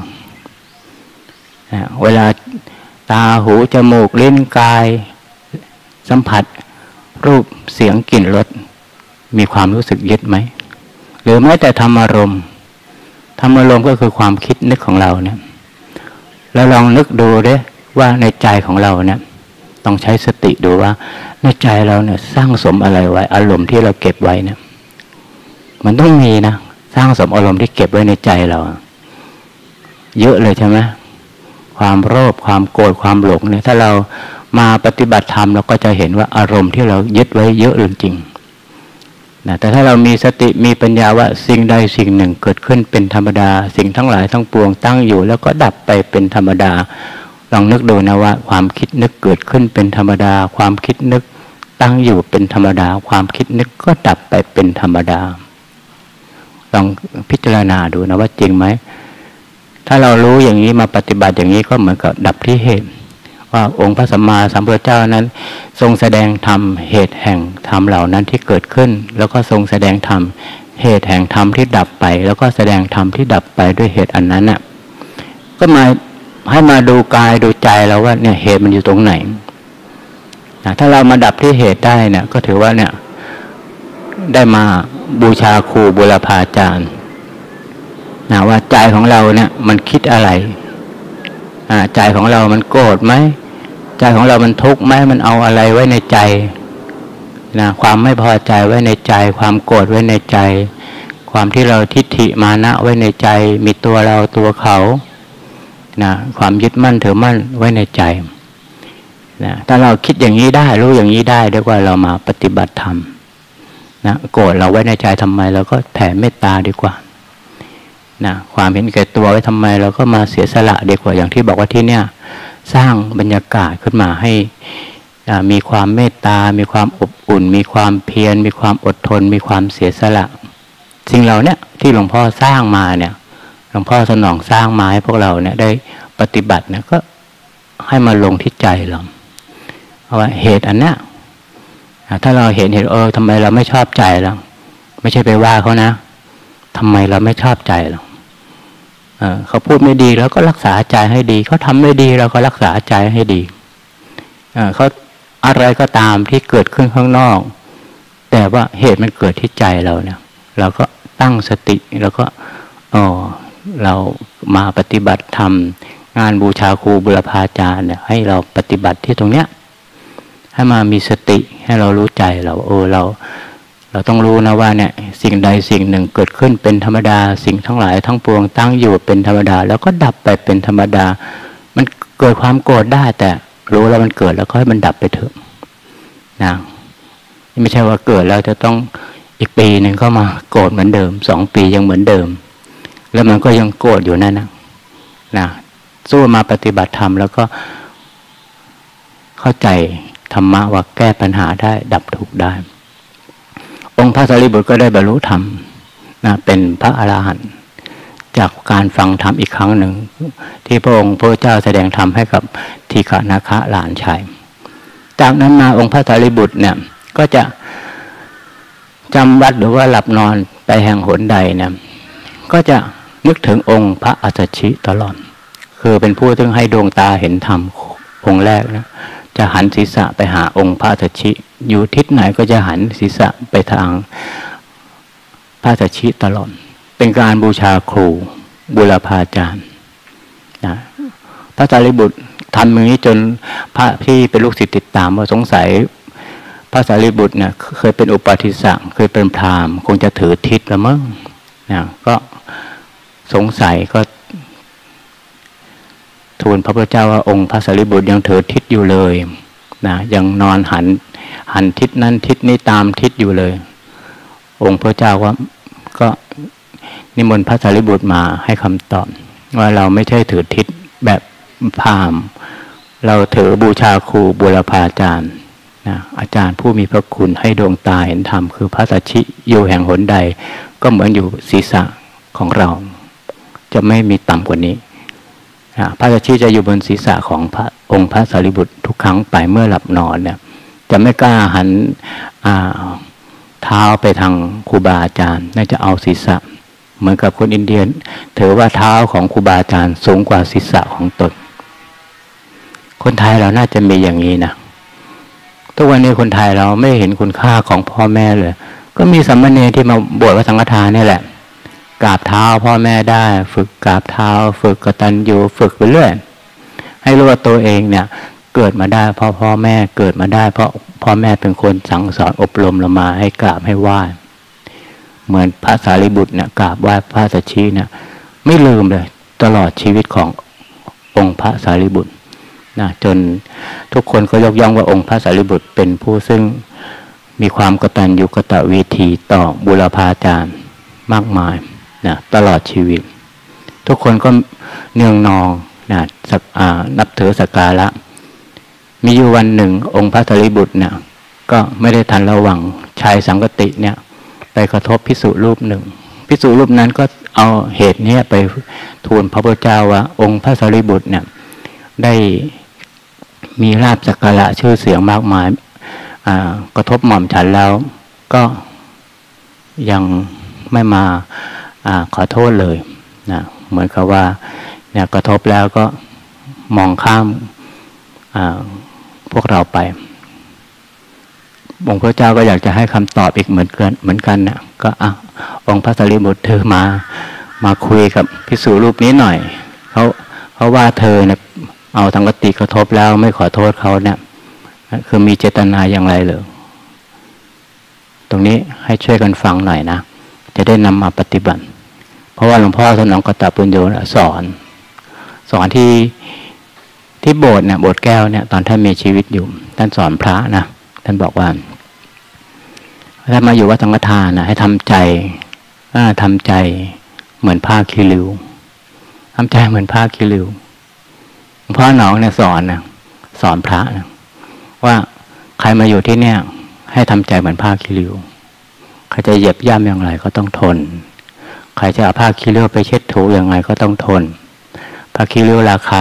Speaker 1: เวลาตาหูจมูกลิ้นกายสัมผัสรูปเสียงกลิ่นรสมีความรู้สึกยึดไหมหรือแม้แต่ธรรมารมณ์ธรรมารมณ์ก็คือความคิดนึกของเราเนี่ยแล้วลองนึกดูด้วยว่าในใจของเราเนี่ยต้องใช้สติดูว่าในใจเราเนี่ยสร้างสมอะไรไว้อารมณ์ที่เราเก็บไว้เนี่ยมันต้องมีนะสร้างสมอารมณ์ที่เก็บไว้ในใจเราเยอะเลยใช่ไหมความโลภความโกรธความหลงเนี่ยถ้าเรามาปฏิบัติธรรมเราก็จะเห็นว่าอารมณ์ที่เรายึดไว้เยอะจริงๆนะแต่ถ้าเรามีสติมีปัญญาว่าสิ่งใดสิ่งหนึ่งเกิดขึ้นเป็นธรรมดาสิ่งทั้งหลายทั้งปวงตั้งอยู่แล้วก็ดับไปเป็นธรรมดาลองนึกดูนะว่าความคิดนึกเกิดขึ้นเป็นธรรมดาความคิดนึกตั้งอยู่เป็นธรรมดาความคิดนึกก็ดับไปเป็นธรรมดาลองพิจารณาดูนะว่าจริงไหมถ้าเรารู้อย่างนี้มาปฏิบัติอย่างนี้ก็เหมือนกับดับที่เหตุว่าองค์พระสัมมาสัมพุทธเจ้านั้นทรงแสดงธรรมเหตุแห่งธรรมเหล่านั้นที่เกิดขึ้นแล้วก็ทรงแสดงธรรมเหตุแห่งธรรมที่ดับไปแล้วก็แสดงธรรมที่ดับไปด้วยเหตุอันนั้นน่ะก็มาให้มาดูกายดูใจเราว่าเนี่ยเหตุมันอยู่ตรงไหนนะถ้าเรามาดับที่เหตุได้เนี่ยก็ถือว่าเนี่ยได้มาบูชาครูบุรพาจารย์นะว่าใจของเราเนี่ยมันคิดอะไรอ่าใจของเรามันโกรธไหมใจของเรามันทุกข์ไหมมันเอาอะไรไว้ในใจนะความไม่พอใจไว้ในใจความโกรธไว้ในใจความที่เราทิฏฐิมานะไว้ในใจมีตัวเราตัวเขานะความยึดมั่นถือมั่นไว้ในใจนะถ้าเราคิดอย่างนี้ได้รู้อย่างนี้ได้เรียกว่าเรามาปฏิบัติธรรมนะโกรธเราไว้ในใจทำไมเราก็แผ่เมตตาดีกว่านะความเห็นแก่ตัวไว้ทำไมเราก็มาเสียสละดีกว่าอย่างที่บอกว่าที่เนี่ยสร้างบรรยากาศขึ้นมาให้มีความเมตตามีความอบอุ่นมีความเพียรมีความอดทนมีความเสียสละสิ่งเหล่านี้ที่หลวงพ่อสร้างมาเนี่ยหลวงพ่อสนองสร้างมาให้พวกเราเนี่ยได้ปฏิบัติเนี่ยก็ให้มาลงที่ใจเราเพราะว่าเหตุอันเนี้ยถ้าเราเห็นเห็นเออทำไมเราไม่ชอบใจเราไม่ใช่ไปว่าเขานะทำไมเราไม่ชอบใจเราเออเขาพูดไม่ดีเราก็รักษาใจให้ดีเขาทำไม่ดีเราก็รักษาใจให้ดีเออเขาอะไรก็ตามที่เกิดขึ้นข้างนอกแต่ว่าเหตุมันเกิดที่ใจเราเนี่ยเราก็ตั้งสติแล้วก็อ๋อเรามาปฏิบัติธรรมงานบูชาครูบุรพาจารย์เนี่ยให้เราปฏิบัติที่ตรงเนี้ยให้มามีสติให้เรารู้ใจเราโอ้เราเราต้องรู้นะว่าเนี่ยสิ่งใดสิ่งหนึ่งเกิดขึ้นเป็นธรรมดาสิ่งทั้งหลายทั้งปวงตั้งอยู่เป็นธรรมดาแล้วก็ดับไปเป็นธรรมดามันเกิดความโกรธได้แต่รู้แล้วมันเกิดแล้วก็ให้มันดับไปเถอะนะไม่ใช่ว่าเกิดแล้วจะต้องอีกปีหนึ่งก็มาโกรธเหมือนเดิมสองปียังเหมือนเดิมแล้วมันก็ยังโกรธอยู่นั่นนะนะสู้มาปฏิบัติธรรมแล้วก็เข้าใจธรรมะว่าแก้ปัญหาได้ดับทุกข์ได้องค์พระสารีบุตรก็ได้บรรลุธรรมนะเป็นพระอรหันต์จากการฟังธรรมอีกครั้งหนึ่งที่พระองค์พระเจ้าแสดงธรรมให้กับทีฆนาคะหลานชายจากนั้นมาองค์พระสารีบุตรเนี่ยก็จะจำวัดหรือว่าหลับนอนไปแห่งหนใดเนี่ยก็จะนึกถึงองค์พระอัสสชิตลอดคือเป็นผู้ซึ่งให้ดวงตาเห็นธรรมองค์แรกนะจะหันศีรษะไปหาองค์พระอัสสชิอยู่ทิศไหนก็จะหันศีรษะไปทางพระอัสสชิตลอดเป็นการบูชาครูบุรพาจารย์นะพระสารีบุตรทำอย่างนี้จนพระที่เป็นลูกศิษย์ติดตามว่าสงสัยพระสารีบุตรเนี่ยเคยเป็นอุปาทิสะเคยเป็นพราหมณ์คงจะถือทิศละมั้งนะก็สงสัยก็ทูลพระพุทธเจ้าว่าองค์พระสารีบุตรยังถือทิศอยู่เลยนะยังนอนหันหันทิศนั้นทิศนี้ตามทิศอยู่เลยองค์พระเจ้าว่าก็นิมนต์พระสารีบุตรมาให้คำตอบว่าเราไม่ใช่ถือทิศแบบพราหมณ์เราถือบูชาครูบุรพาจารย์นะอาจารย์ผู้มีพระคุณให้ดวงตาเห็นธรรมคือพระสัชชิอยู่แห่งหนใดก็เหมือนอยู่ศีรษะของเราจะไม่มีต่ำกว่านี้นะพระสัชชิจะอยู่บนศีรษะของพระองค์พระสารีบุตรทุกครั้งไปเมื่อหลับนอนเนี่ยจะไม่กล้าหันเท้าไปทางครูบาอาจารย์น่าจะเอาศีรษะเหมือนกับคนอินเดียถือว่าเท้าของครูบาอาจารย์สูงกว่าศีรษะของตนคนไทยเราน่าจะมีอย่างนี้นะทุกวันนี้คนไทยเราไม่เห็นคุณค่าของพ่อแม่เลยก็มีสามเณรที่มาบวชวัดสังฆทานนี่แหละกราบเท้าพ่อแม่ได้ฝึกกราบเท้าฝึกกตัญญูฝึกไปเรื่อยให้รู้ว่าตัวเองเนี่ยเกิดมาได้เพราะพ่อแม่เกิดมาได้เพราะพ่อแม่เป็นคนสั่งสอนอบรมเรามาให้กราบให้ไหว้เหมือนพระสารีบุตรเนี่ยกราบไหว้พระสัชชีเนี่ยไม่ลืมเลยตลอดชีวิตขององค์พระสารีบุตรนะจนทุกคนก็ยกย่องว่าองค์พระสารีบุตรเป็นผู้ซึ่งมีความกตัญญูกตเวทีต่อบุรพาจารย์มากมายนะตลอดชีวิตทุกคนก็เนืองนองนะสักนับถือสักการะมีอยู่วันหนึ่งองค์พระสารีบุตรเนี่ยก็ไม่ได้ทันระวังชายสังกติเนี่ยไปกระทบภิกษุรูปหนึ่งภิกษุรูปนั้นก็เอาเหตุนี้ไปทูลพระพุทธเจ้าว่าองค์พระสารีบุตรเนี่ยได้มีลาภสักการะชื่อเสียงมากมายกระทบหม่อมฉันแล้วก็ยังไม่มาอขอโทษเลยนะเหมือนกับว่าเนี่ยกระทบแล้วก็มองข้ามพวกเราไปองค์พระเจ้าก็อยากจะให้คำตอบอีกเหมือนกันเหมือนกันนะก็อ่ะองค์พระสารีบุตรเธอมามาคุยกับภิกษุรูปนี้หน่อยเขาเพราะว่าเธอเนี่ยเอาสังกติกระทบแล้วไม่ขอโทษเขาเนี่ยคือมีเจตนาอย่างไรเหรอตรงนี้ให้ช่วยกันฟังหน่อยนะจะได้นำมาปฏิบัติเพราะว่าหลวงพ่อสนองกตปุญโญสอนสอนที่ที่โบสถ์เนี่ยโบสถ์แก้วเนี่ยตอนท่านมีชีวิตอยู่ท่านสอนพระนะท่านบอกว่าถ้ามาอยู่วัดสังฆทานนะให้ทำใจทำใจเหมือนผ้าคีริ้วทำใจเหมือนผ้าคีริ้วหลวงพ่อหนองเนี่ยสอนนะสอนพระนะว่าใครมาอยู่ที่เนี่ยให้ทำใจเหมือนผ้าคีริ้วใครจะเหยียบย่ำอย่างไรก็ต้องทนใครจะเอาผ้าคีริ้วไปเช็ดถูอย่างไรก็ต้องทนผ้าคีริ้วราคา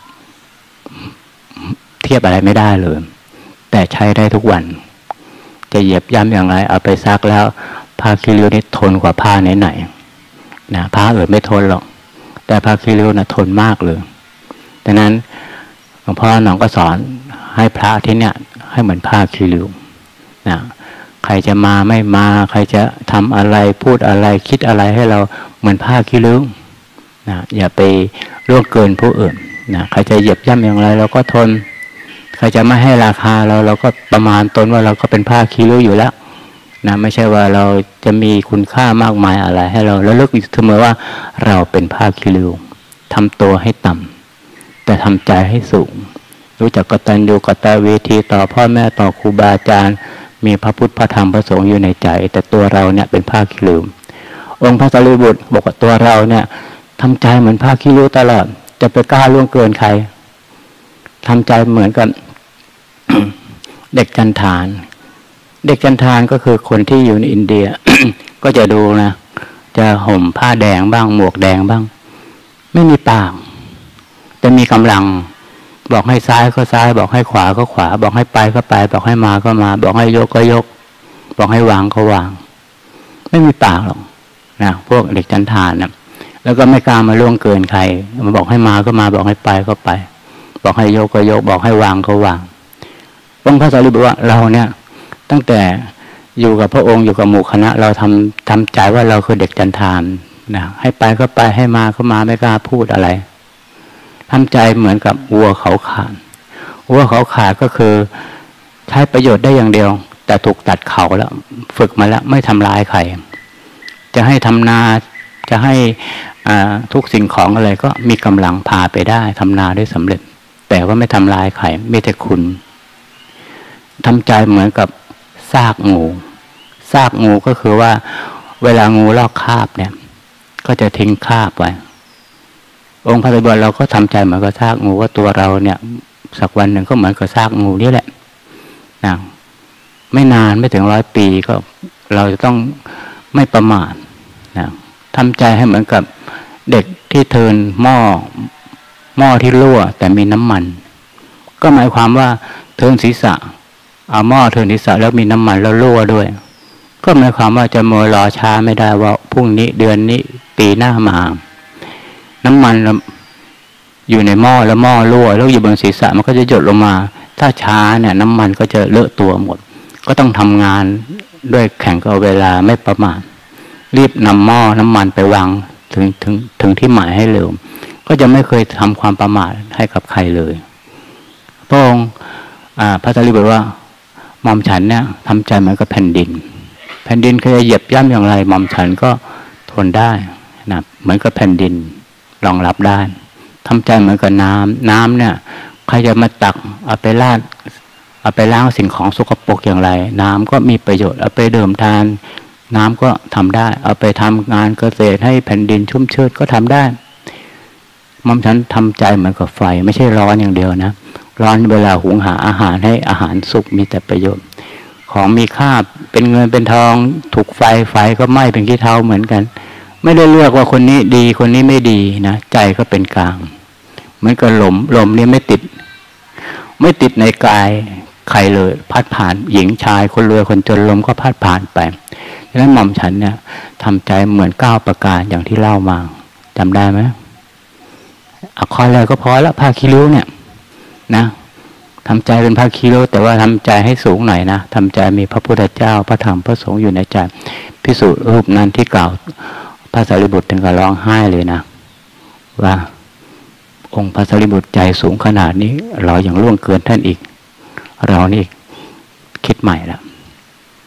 Speaker 1: เทียบอะไรไม่ได้เลยแต่ใช้ได้ทุกวันจะเหยียบย่ำอย่างไรเอาไปซักแล้วผ้าคีริ้วนี่ทนกว่าผ้าไหนๆนะผ้าอื่นไม่ทนหรอกแต่ผ้าคีริ้วนะทนมากเลยดังนั้นหลวงพ่อหนองก็สอนให้พระที่เนี่ยให้เหมือนผ้าคีริ้วนะใครจะมาไม่มาใครจะทำอะไรพูดอะไรคิดอะไรให้เราเหมือนผ้าคีริ้วนะอย่าไปล่วงเกินผู้อื่นนะใครจะเหยียบย่ำอย่างไรเราก็ทนใครจะไม่ให้ราคาเราเราก็ประมาณตนว่าเราก็เป็นผ้าคีริ้วอยู่แล้วนะไม่ใช่ว่าเราจะมีคุณค่ามากมายอะไรให้เราแล้วเลิกเสมอว่าเราเป็นผ้าคีริ้วทำตัวให้ต่ำแต่ทำใจให้สูงรู้จักกตัญญูกตเวทีต่อพ่อแม่ต่อครูบาอาจารย์มีพระพุทธพระธรรมพระสงฆ์อยู่ในใจแต่ตัวเราเนี่ยเป็นผ้าคีริ้วองค์พระสารีบุตรบอกว่าตัวเราเนี่ยทำใจเหมือนผ้าคีริ้วตลอดจะไปกล้าล่วงเกินใครทำใจเหมือนกับ เด็กจันทานเด็กจันทานก็คือคนที่อยู่ในอินเดีย ก็จะดูนะจะห่มผ้าแดงบ้างหมวกแดงบ้างไม่มีปากจะมีกำลังบอกให้ซ้ายก็ซ้ายบอกให้ขวาก็ขวาบอกให้ไปก็ไปบอกให้มาก็มาบอกให้ยกก็ยกบอกให้วางก็วางไม่มีปากหรอกนะพวกเด็กจันทานนะแล้วก็ไม่กล้ามาล่วงเกินใครมาบอกให้มาก็มาบอกให้ไปก็ไปบอกให้ยกก็ยกบอกให้วางก็วางองค์พระสารีบุตรว่าเราเนี่ยตั้งแต่อยู่กับพระองค์อยู่กับหมู่คณะเราทำทำใจว่าเราคือเด็กจันทานนะให้ไปก็ไปให้มาก็มาไม่กล้าพูดอะไรทำใจเหมือนกับวัวเขาขาดวัวเขาขาดก็คือใช้ประโยชน์ได้อย่างเดียวแต่ถูกตัดเขาแล้วฝึกมาแล้วไม่ทำลายใครจะให้ทำนาจะให้ทุกสิ่งของอะไรก็มีกำลังพาไปได้ทำนาได้สำเร็จแต่ว่าไม่ทำลายใครไม่แต่คุณทำใจเหมือนกับซากงูซากงูก็คือว่าเวลางูลอกคราบเนี่ยก็จะทิ้งคราบไว้องค์พระสารีบุตรเราก็ทำใจเหมือนกับซากงูว่าตัวเราเนี่ยสักวันหนึ่งก็เหมือนกับซากงูนี่แหละนะไม่นานไม่ถึงร้อยปีก็เราจะต้องไม่ประมาทนะทำใจให้เหมือนกับเด็กที่เทิร์นหม้อหม้อที่รั่วแต่มีน้ำมันก็หมายความว่าเทิร์นศีรษะเอาหม้อเทิร์นศีรษะแล้วมีน้ำมันแล้วรั่วด้วยก็หมายความว่าจะมัวรอช้าไม่ได้ว่าพรุ่งนี้เดือนนี้ปีหน้ามาน้ำมันอยู่ในหม้อแล้วหม้อรั่วแล้วอยู่บนศีรษะมันก็จะหยดลงมาถ้าช้าเนี่ยน้ำมันก็จะเลอะตัวหมดก็ต้องทำงานด้วยแข่งกับเวลาไม่ประมาทรีบนำหม้อน้ำมันไปวางถึงถึงถึงที่หมายให้เร็วก็จะไม่เคยทำความประมาทให้กับใครเลยพระองค์พระสารีบุตรว่าหม่อมฉันเนี่ยทำใจเหมือนกับแผ่นดินแผ่นดินเคยเหยียบย่ำอย่างไรหม่อมฉันก็ทนได้นะเหมือนกับแผ่นดินรองรับได้ทำใจเหมือนกับน้ำน้ำเนี่ยใครจะมาตักเอาไปราดเอาไปล้างสิ่งของสกปรกอย่างไรน้ำก็มีประโยชน์เอาไปดื่มทานน้ำก็ทำได้เอาไปทำงานเกษตรให้แผ่นดินชุ่มชื้นก็ทำได้หม่อมฉันทำใจเหมือนกับไฟไม่ใช่ร้อนอย่างเดียวนะร้อนเวลาหุงหาอาหารให้อาหารสุกมีแต่ประโยชน์ของมีค่าเป็นเงินเป็นทองถูกไฟไฟก็ไหม้เป็นขี้เถ้าเหมือนกันไม่ได้เลือกว่าคนนี้ดีคนนี้ไม่ดีนะใจก็เป็นกลางเหมือนกับลมลมนี่ไม่ติดไม่ติดในกายใครเลยพัดผ่านหญิงชายคนรวยคนจนลมก็พัดผ่านไปฉะนั้นหม่อมฉันเนี่ยทำใจเหมือนเก้าประการอย่างที่เล่ามาจำได้ไหมเอาข้อแรกก็พอละผ้าคีริ้วเนี่ยนะทำใจเป็นผ้าคีริ้วแต่ว่าทำใจให้สูงหน่อยนะทำใจมีพระพุทธเจ้าพระธรรมพระสงฆ์อยู่ในใจภิกษุรูปนั้นที่กล่าวพระสารีบุตรถึงกับร้องไห้เลยนะว่าองค์พระสารีบุตรใจสูงขนาดนี้เราอย่างล่วงเกินท่านอีกเรานี่คิดใหม่แล้ว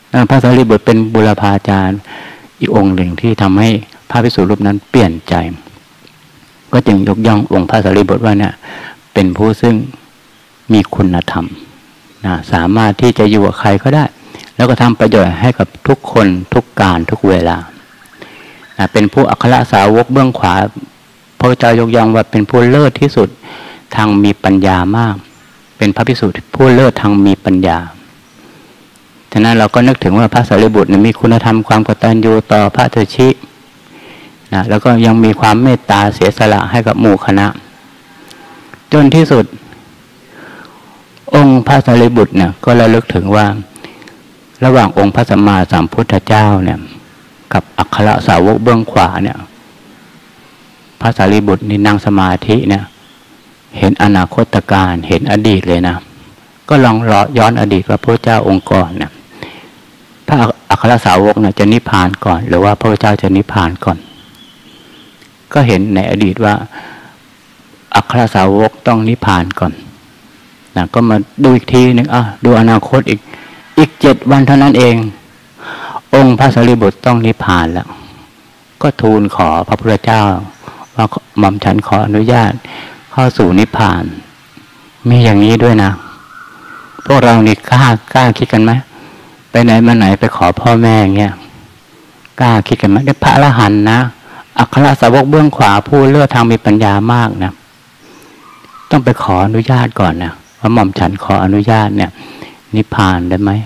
Speaker 1: พระสารีบุตรเป็นบุรพาจารย์อีกองค์หนึ่งที่ทำให้พระภิกษุรูปนั้นเปลี่ยนใจก็จึงยกย่ององค์พระสารีบุตรว่าเนี่ยเป็นผู้ซึ่งมีคุณธรรมนะสามารถที่จะอยู่กับใครก็ได้แล้วก็ทำประโยชน์ให้กับทุกคนทุกการทุกเวลานะเป็นผู้อัครสาวกเบื้องขวาพระเจ้ายกย่องว่าเป็นผู้เลิศที่สุดทางมีปัญญามากเป็นพระภิกษุผู้เลิศทางมีปัญญาฉะนั้นเราก็นึกถึงว่าพระสารีบุตรมีคุณธรรมความกตัญญูต่อพระเถรชินะแล้วก็ยังมีความเมตตาเสียสละให้กับหมู่คณะจนที่สุดองค์พระสารีบุตรเนี่ยก็ระลึกถึงว่าระหว่างองค์พระสัมมาสัมพุทธเจ้าเนี่ยกับอัครสาวกเบื้องขวาเนี่ยพระสารีบุตรนี่นั่งสมาธิเนี่ยเห็นอนาคตการเห็นอดีตเลยนะก็ลองย้อนอดีตว่าพระเจ้าองค์ก่อนเนี่ยพระอัครสาวกเนี่ยจะนิพพานก่อนหรือว่าพระเจ้าจะนิพพานก่อนก็เห็นในอดีตว่าอัครสาวกต้องนิพพานก่อนนะก็มาดูอีกทีนึงอ่ะดูอนาคตอีกอีกเจ็ดวันเท่านั้นเององค์พระสารีบุตรต้องนิพพานแล้วก็ทูลขอพระพุทธเจ้าว่าหม่อมฉันขออนุญาตเข้าสู่นิพพานมีอย่างนี้ด้วยนะพวกเรานี่กล้ากล้าคิดกันไหมไปไหนมาไหนไปขอพ่อแม่เงี้ยกล้าคิดกันไหมได้พระอรหันต์นะอัครสาวกเบื้องขวาผู้เลือดทางมีปัญญามากนะต้องไปขออนุญาตก่อนนะว่าหม่อมฉันขออนุญาตเนี่ยนิพพานได้ไหม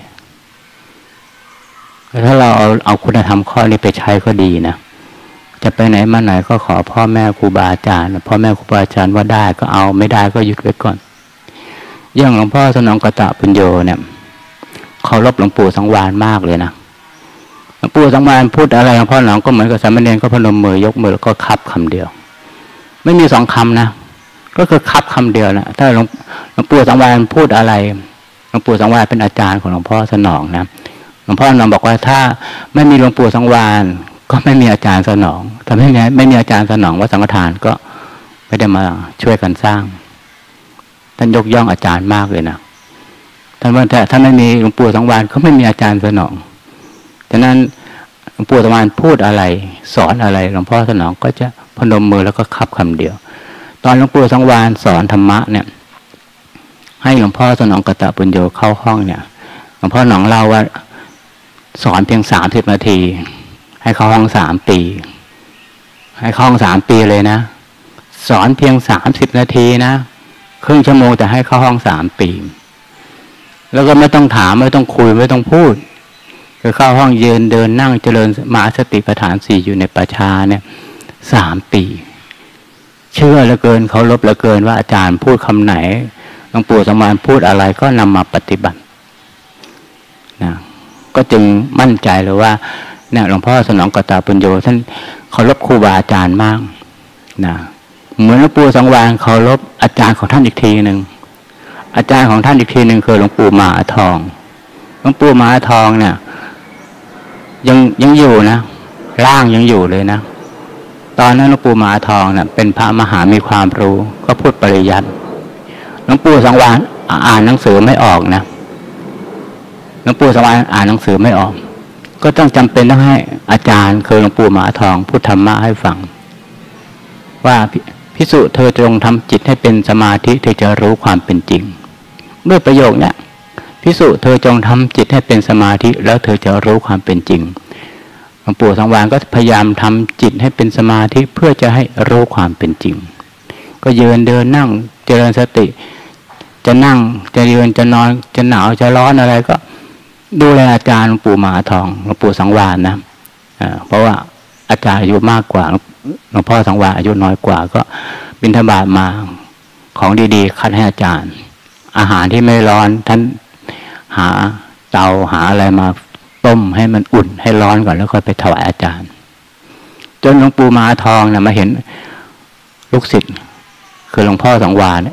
Speaker 1: ถ้าเราเอาเอาคุณธรรมข้อนี้ไปใช้ก็ดีนะจะไปไหนมาไหนก็ขอพ่อแม่ครูบาอาจารย์พ่อแม่ครูบาอาจารย์ว่าได้ก็เอาไม่ได้ก็หยุดไว้ก่อนอย่างหลวงพ่อสนองกตปุญโญเนี่ยเคารพหลวงปู่สังวาลมากเลยนะหลวงปู่สังวาลพูดอะไรหลวงพ่อหนองก็เหมือนกับสามเณรก็พนมมือยกมือแล้วก็คับคำเดียวไม่มีสองคำนะก็คือคับคำเดียวนะถ้าหลวงหลวงปู่สังวาลพูดอะไรหลวงปู่สังวาลเป็นอาจารย์ของหลวงพ่อสนองนะหลวงพ่อสนองบอกว่าถ้าไม่มีหลวงปู่สังวาลก็ไม่มีอาจารย์สนองถ้าไม่มีไม่มีอาจารย์สนองวัดสังฆทานก็ไม่ได้มาช่วยกันสร้างท่านยกย่องอาจารย์มากเลยนะท่านว่าแต่ถ้าไม่มีหลวงปู่สังวาลก็ไม่มีอาจารย์สนองฉะนั้นหลวงปู่สังวาลพูดอะไรสอนอะไรหลวงพ่อสนองก็จะพนมมือแล้วก็คับคำเดียวตอนหลวงปู่สังวาลสอนธรรมะเนี่ยให้หลวงพ่อสนองกตปุญโญเข้าห้องเนี่ยหลวงพ่อหนองเล่าว่าสอนเพียงสามสิบนาทีให้เข้าห้องสามปีให้เข้าห้องสามปีเลยนะสอนเพียงสามสิบนาทีนะครึ่งชั่วโมงแต่ให้เข้าห้องสามปีแล้วก็ไม่ต้องถามไม่ต้องคุยไม่ต้องพูดคือเข้าห้องยืนเดินนั่งเจริญมหาสติปัฏฐานสี่อยู่ในประชาเนี่ยสามปีเชื่อเหลือเกินเคารพเหลือเกินว่าอาจารย์พูดคำไหนหลวงปู่สมานพูดอะไรก็นำมาปฏิบัตินะก็จึงมั่นใจเลยว่าเนี่ยหลวงพ่อสนองกตปุญโญท่านเคารพครูบาอาจารย์มากนะเหมือนหลวงปู่สังวาลเคารพอาจารย์ของท่านอีกทีหนึ่งอาจารย์ของท่านอีกทีหนึ่งคือหลวงปู่มหาทองหลวงปู่มหาทองเนี่ยยังยังอยู่นะร่างยังอยู่เลยนะตอนนั้นหลวงปู่มหาทองเนี่ยเป็นพระมหามีความรู้ก็พูดปริยัติหลวงปู่สังวาลอ่านหนังสือไม่ออกนะหลวงปู่สังวาลอ่านหนังสือไม่ออกก็ต้องจำเป็นต้องให้อาจารย์คือหลวงปู่มหาทองพูดธรรมะให้ฟังว่าภิกษุเธอจงทำจิตให้เป็นสมาธิเธอจะรู้ความเป็นจริงด้วยประโยคนี้ภิกษุเธอจงทำจิตให้เป็นสมาธิแล้วเธอจะรู้ความเป็นจริงหลวงปู่สังวาลก็พยายามทำจิตให้เป็นสมาธิเพื่อจะให้รู้ความเป็นจริงก็ยืนเดินนั่งเจริญสติจะนั่งจะยืนจะนอนจะหนาวจะร้อนอะไรก็ดูแลอาจารย์หลวงปู่มหาทองหลวงปู่สังวาลนะเพราะว่าอาจารย์อายุมากกว่าหลวงพ่อสังวาลอายุน้อยกว่าก็บิณฑบาตมาของดีๆคัดให้อาจารย์อาหารที่ไม่ร้อนท่านหาเตาหาอะไรมาต้มให้มันอุ่นให้ร้อนก่อนแล้วค่อยไปถวายอาจารย์จนหลวงปู่มหาทองนะมาเห็นลูกศิษย์คือหลวงพ่อสังวาล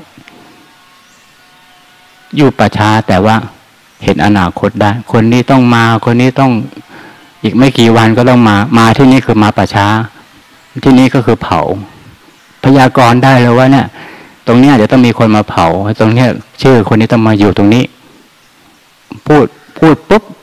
Speaker 1: อยู่ป่าช้าแต่ว่าเห็นอนาคตได้คนนี้ต้องมาคนนี้ต้องอีกไม่กี่วันก็ต้องมามาที่นี่คือมาป่าช้าที่นี่ก็คือเผาพยากรณ์ได้เลยว่าเนี่ยตรงนี้เดี๋ยวต้องมีคนมาเผาตรงนี้ชื่อคนนี้ต้องมาอยู่ตรงนี้พูดพูดปุ๊บ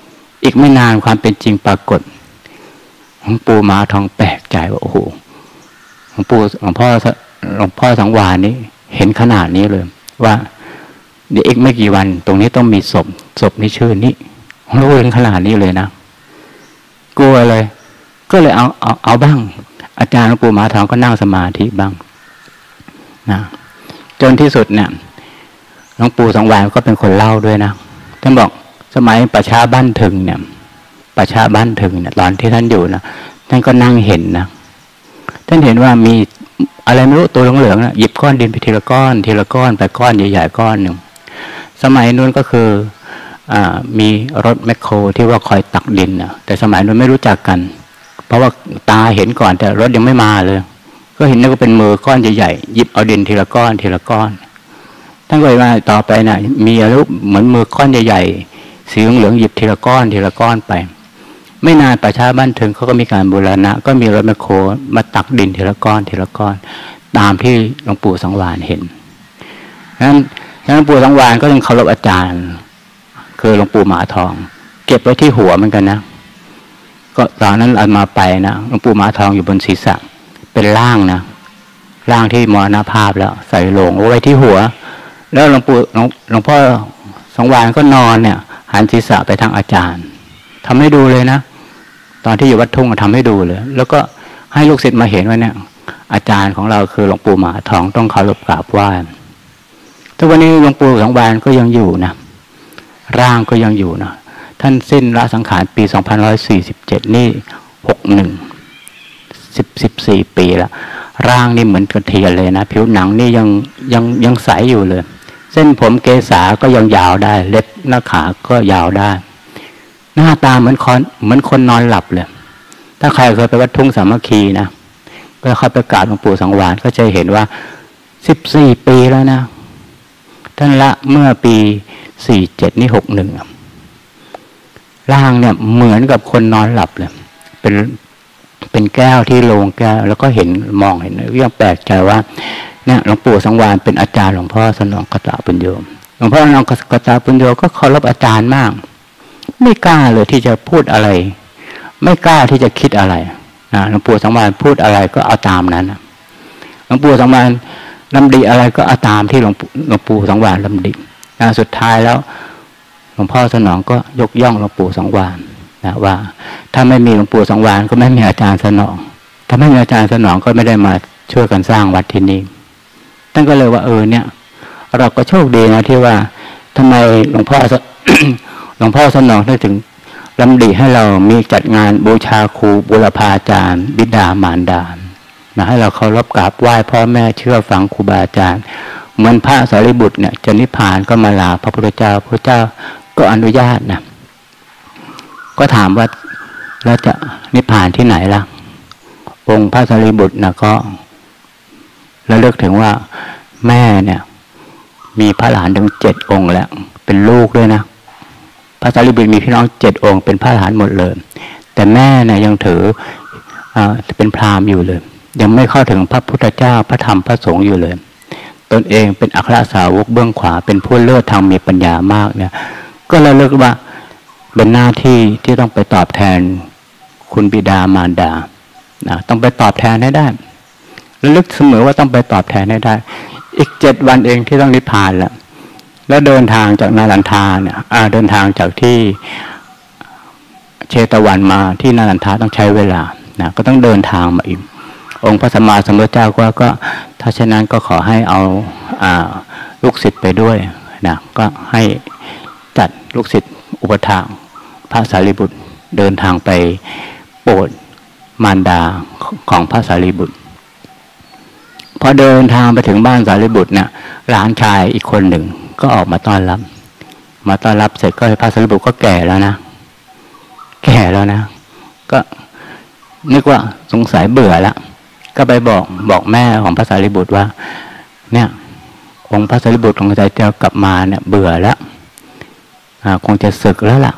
Speaker 1: อีกไม่นานความเป็นจริงปรากฏหลวงปู่มหาทองแปลกใจว่าโอ้โหหลวงปู่หลวงพ่อหลวงพ่อสังวาลนี้เห็นขนาดนี้เลยว่าเดี๋ยวอีกไม่กี่วันตรงนี้ต้องมีศพศพนี้ชื่อนี้รู้เห็นขนาดนี้เลยนะกลัวเลยก็เลยเอาเอาเอาบ้างอาจารย์หลวงปู่มหาทองก็นั่งสมาธิบ้างนะจนที่สุดเนี่ยหลวงปู่สังวาลก็เป็นคนเล่าด้วยนะท่านบอกสมัยประชาบ้านถึงเนี่ยประชาบ้านถึงเนี่ยตอนที่ท่านอยู่นะท่านก็นั่งเห็นนะท่านเห็นว่ามีอะไรไม่รู้ตัวเหลืองๆนะหยิบก้อนดินไปทีละก้อนทีละก้อนไปก้อนใหญ่ๆก้อนหนึ่งสมัยนู้นก็คืออ่ามีรถแมคโครที่ว่าคอยตักดินนะแต่สมัยนู้นไม่รู้จักกันเพราะว่าตาเห็นก่อนแต่รถยังไม่มาเลยก็เห็นนั่นก็เป็นมือก้อนใหญ่ๆหยิบเอาดินทีละก้อนทีละก้อนท่านก็เลยว่าต่อไปนะ่ะมีรูปเหมือนมือก้อนใหญ่ๆสีเหลืองๆหยิบทีละก้อนทีละก้อนไปไม่นานประชาบ้านถึงเขาก็มีการบูรณะก็มีรถแมคโครมาตักดินทีละก้อนทีละก้อนตามที่หลวงปู่สังวาลเห็นนั้นหลวงปู่สังวาลก็ยังเคารพอาจารย์คือหลวงปู่มหาทองเก็บไว้ที่หัวเหมือนกันนะก็ตอนนั้นเอามาไปนะหลวงปู่มหาทองอยู่บนศีรษะเป็นร่างนะร่างที่มรณภาพแล้วใส่โลงเอาไว้ที่หัวแล้วหลวงปู่หลวงพ่อสังวาลก็นอนเนี่ยหันศีรษะไปทางอาจารย์ทำให้ดูเลยนะตอนที่อยู่วัดทุ่งทำให้ดูเลยแล้วก็ให้ลูกศิษย์มาเห็นว่าเนี่ยอาจารย์ของเราคือหลวงปู่มหาทองต้องเคารพกราบไหว้ทุกวันนี้หลวงปู่สังวาลก็ยังอยู่นะร่างก็ยังอยู่นะท่านสิ้นละสังขารปีสองพันหนึ่งร้อยสี่สิบเจ็ดนี่หกหนึ่งสิบสิบสี่ปีละร่างนี่เหมือนกระเทียนเลยนะผิวหนังนี่ยังยังยังใสอยู่เลยเส้นผมเกษาก็ยังยาวได้เล็บหน้าขาก็ยาวได้หน้าตาเหมือนคนเหมือนคนนอนหลับเลยถ้าใครเคยไปวัดทุ่งสามัคคีนะก็เข้าไปกราบหลวงปู่สังวาลก็จะเห็นว่าสิบสี่ปีแล้วนะท่านละเมื่อปีสี่เจ็ดนี่หกหนึ่งร่างเนี่ยเหมือนกับคนนอนหลับเลยเป็นเป็นแก้วที่โลงแก้วแล้วก็เห็นมองเห็นยังแปลกใจว่าเนี่ยหลวงปู่สังวาลเป็นอาจารย์หลวงพ่อสนองกตปุญโญหลวงพ่อสนองกตปุญโญก็เคารพอาจารย์มากไม่กล้าเลยที่จะพูดอะไรไม่กล้าที่จะคิดอะไรนะหลวงปู่สังวาลพูดอะไรก็เอาตามนั้นหลวงปู่สังวาลลำดิอะไรก็เอาตามที่หลวงปู่หลวงปู่สังวาลลำดินะสุดท้ายแล้วหลวงพ่อสนองก็ยกย่องหลวงปู่สังวาลนะว่าถ้าไม่มีหลวงปู่สังวาลก็ไม่มีอาจารย์สนองถ้าไม่มีอาจารย์สนองก็ไม่ได้มาช่วยกันสร้างวัดที่นี่ท่านก็เลยว่าเออเนี่ยเราก็โชคดีนะที่ว่าทำไมหลวงพ่อ หลวงพ่อสนองได้ถึงลำดิให้เรามีจัดงานบูชาครูบุรพาจารย์บิดามารดานะให้เราเคารพกราบไหว้พ่อแม่เชื่อฟังครูบาอาจารย์เหมือนพระสารีบุตรเนี่ยจะนิพพานก็มาลาพระพุทธเจ้าพระเจ้าก็อนุญาตนะก็ถามว่าแล้วจะนิพพานที่ไหนล่ะองค์พระสารีบุตรนะก็แล้วเลือกถึงว่าแม่เนี่ยมีพระหลานถึงเจ็ดองค์แล้วเป็นลูกด้วยนะพระสารีบุตรมีพี่น้องเจ็ดองค์เป็นพระหลานหมดเลยแต่แม่เนี่ยยังถืออ่าเป็นพราหมณ์อยู่เลยยังไม่เข้าถึงพระพุทธเจ้าพระธรรมพระสงฆ์อยู่เลยตนเองเป็นอัครสาวกเบื้องขวาเป็นผู้เลิศทางมีปัญญามากเนี่ยก็เลยเลือกว่าเป็นหน้าที่ที่ต้องไปตอบแทนคุณบิดามารดานะต้องไปตอบแทนให้ได้และลึกเสมอว่าต้องไปตอบแทนให้ได้อีกเจ็ดวันเองที่ต้องนิพพานแล้วแล้วเดินทางจากนาลันทาเนี่ยเดินทางจากที่เชตวันมาที่นาลันทาต้องใช้เวลานะก็ต้องเดินทางมาอีกองค์พระสัมมาสัมพุทธเจ้าก็ก็ถ้าเช่นนั้นก็ขอให้เอาอ่าลูกศิษย์ไปด้วยนะก็ให้จัดลูกศิษย์อุปถากพระสารีบุตรเดินทางไปโปรดมารดาของพระสารีบุตรพอเดินทางไปถึงบ้านสารีบุตรเนี่ยหลานชายอีกคนหนึ่งก็ออกมาต้อนรับมาต้อนรับเสร็จก็พระสารีบุตรก็แก่แล้วนะแก่แล้วนะก็นึกว่าสงสัยเบื่อแล้วก็ไปบอกบอกแม่ของพระสารีบุตรว่าเนี่ยองค์พระสารีบุตรของใจเจ้ากลับมาเนี่ยเบื่อแล้วคงจะสึกแล้วล่ะ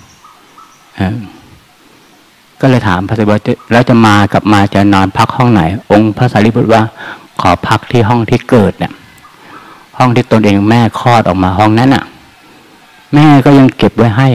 Speaker 1: ก็เลยถามพระสารีบุตรแล้วจะมากลับมาจะนอนพักห้องไหนองค์พระสารีบุตรว่าขอพักที่ห้องที่เกิดเนี่ยห้องที่ตนเองแม่คลอดออกมาห้องนั้นน่ะแม่ก็ยังเก็บไว้ให้นะ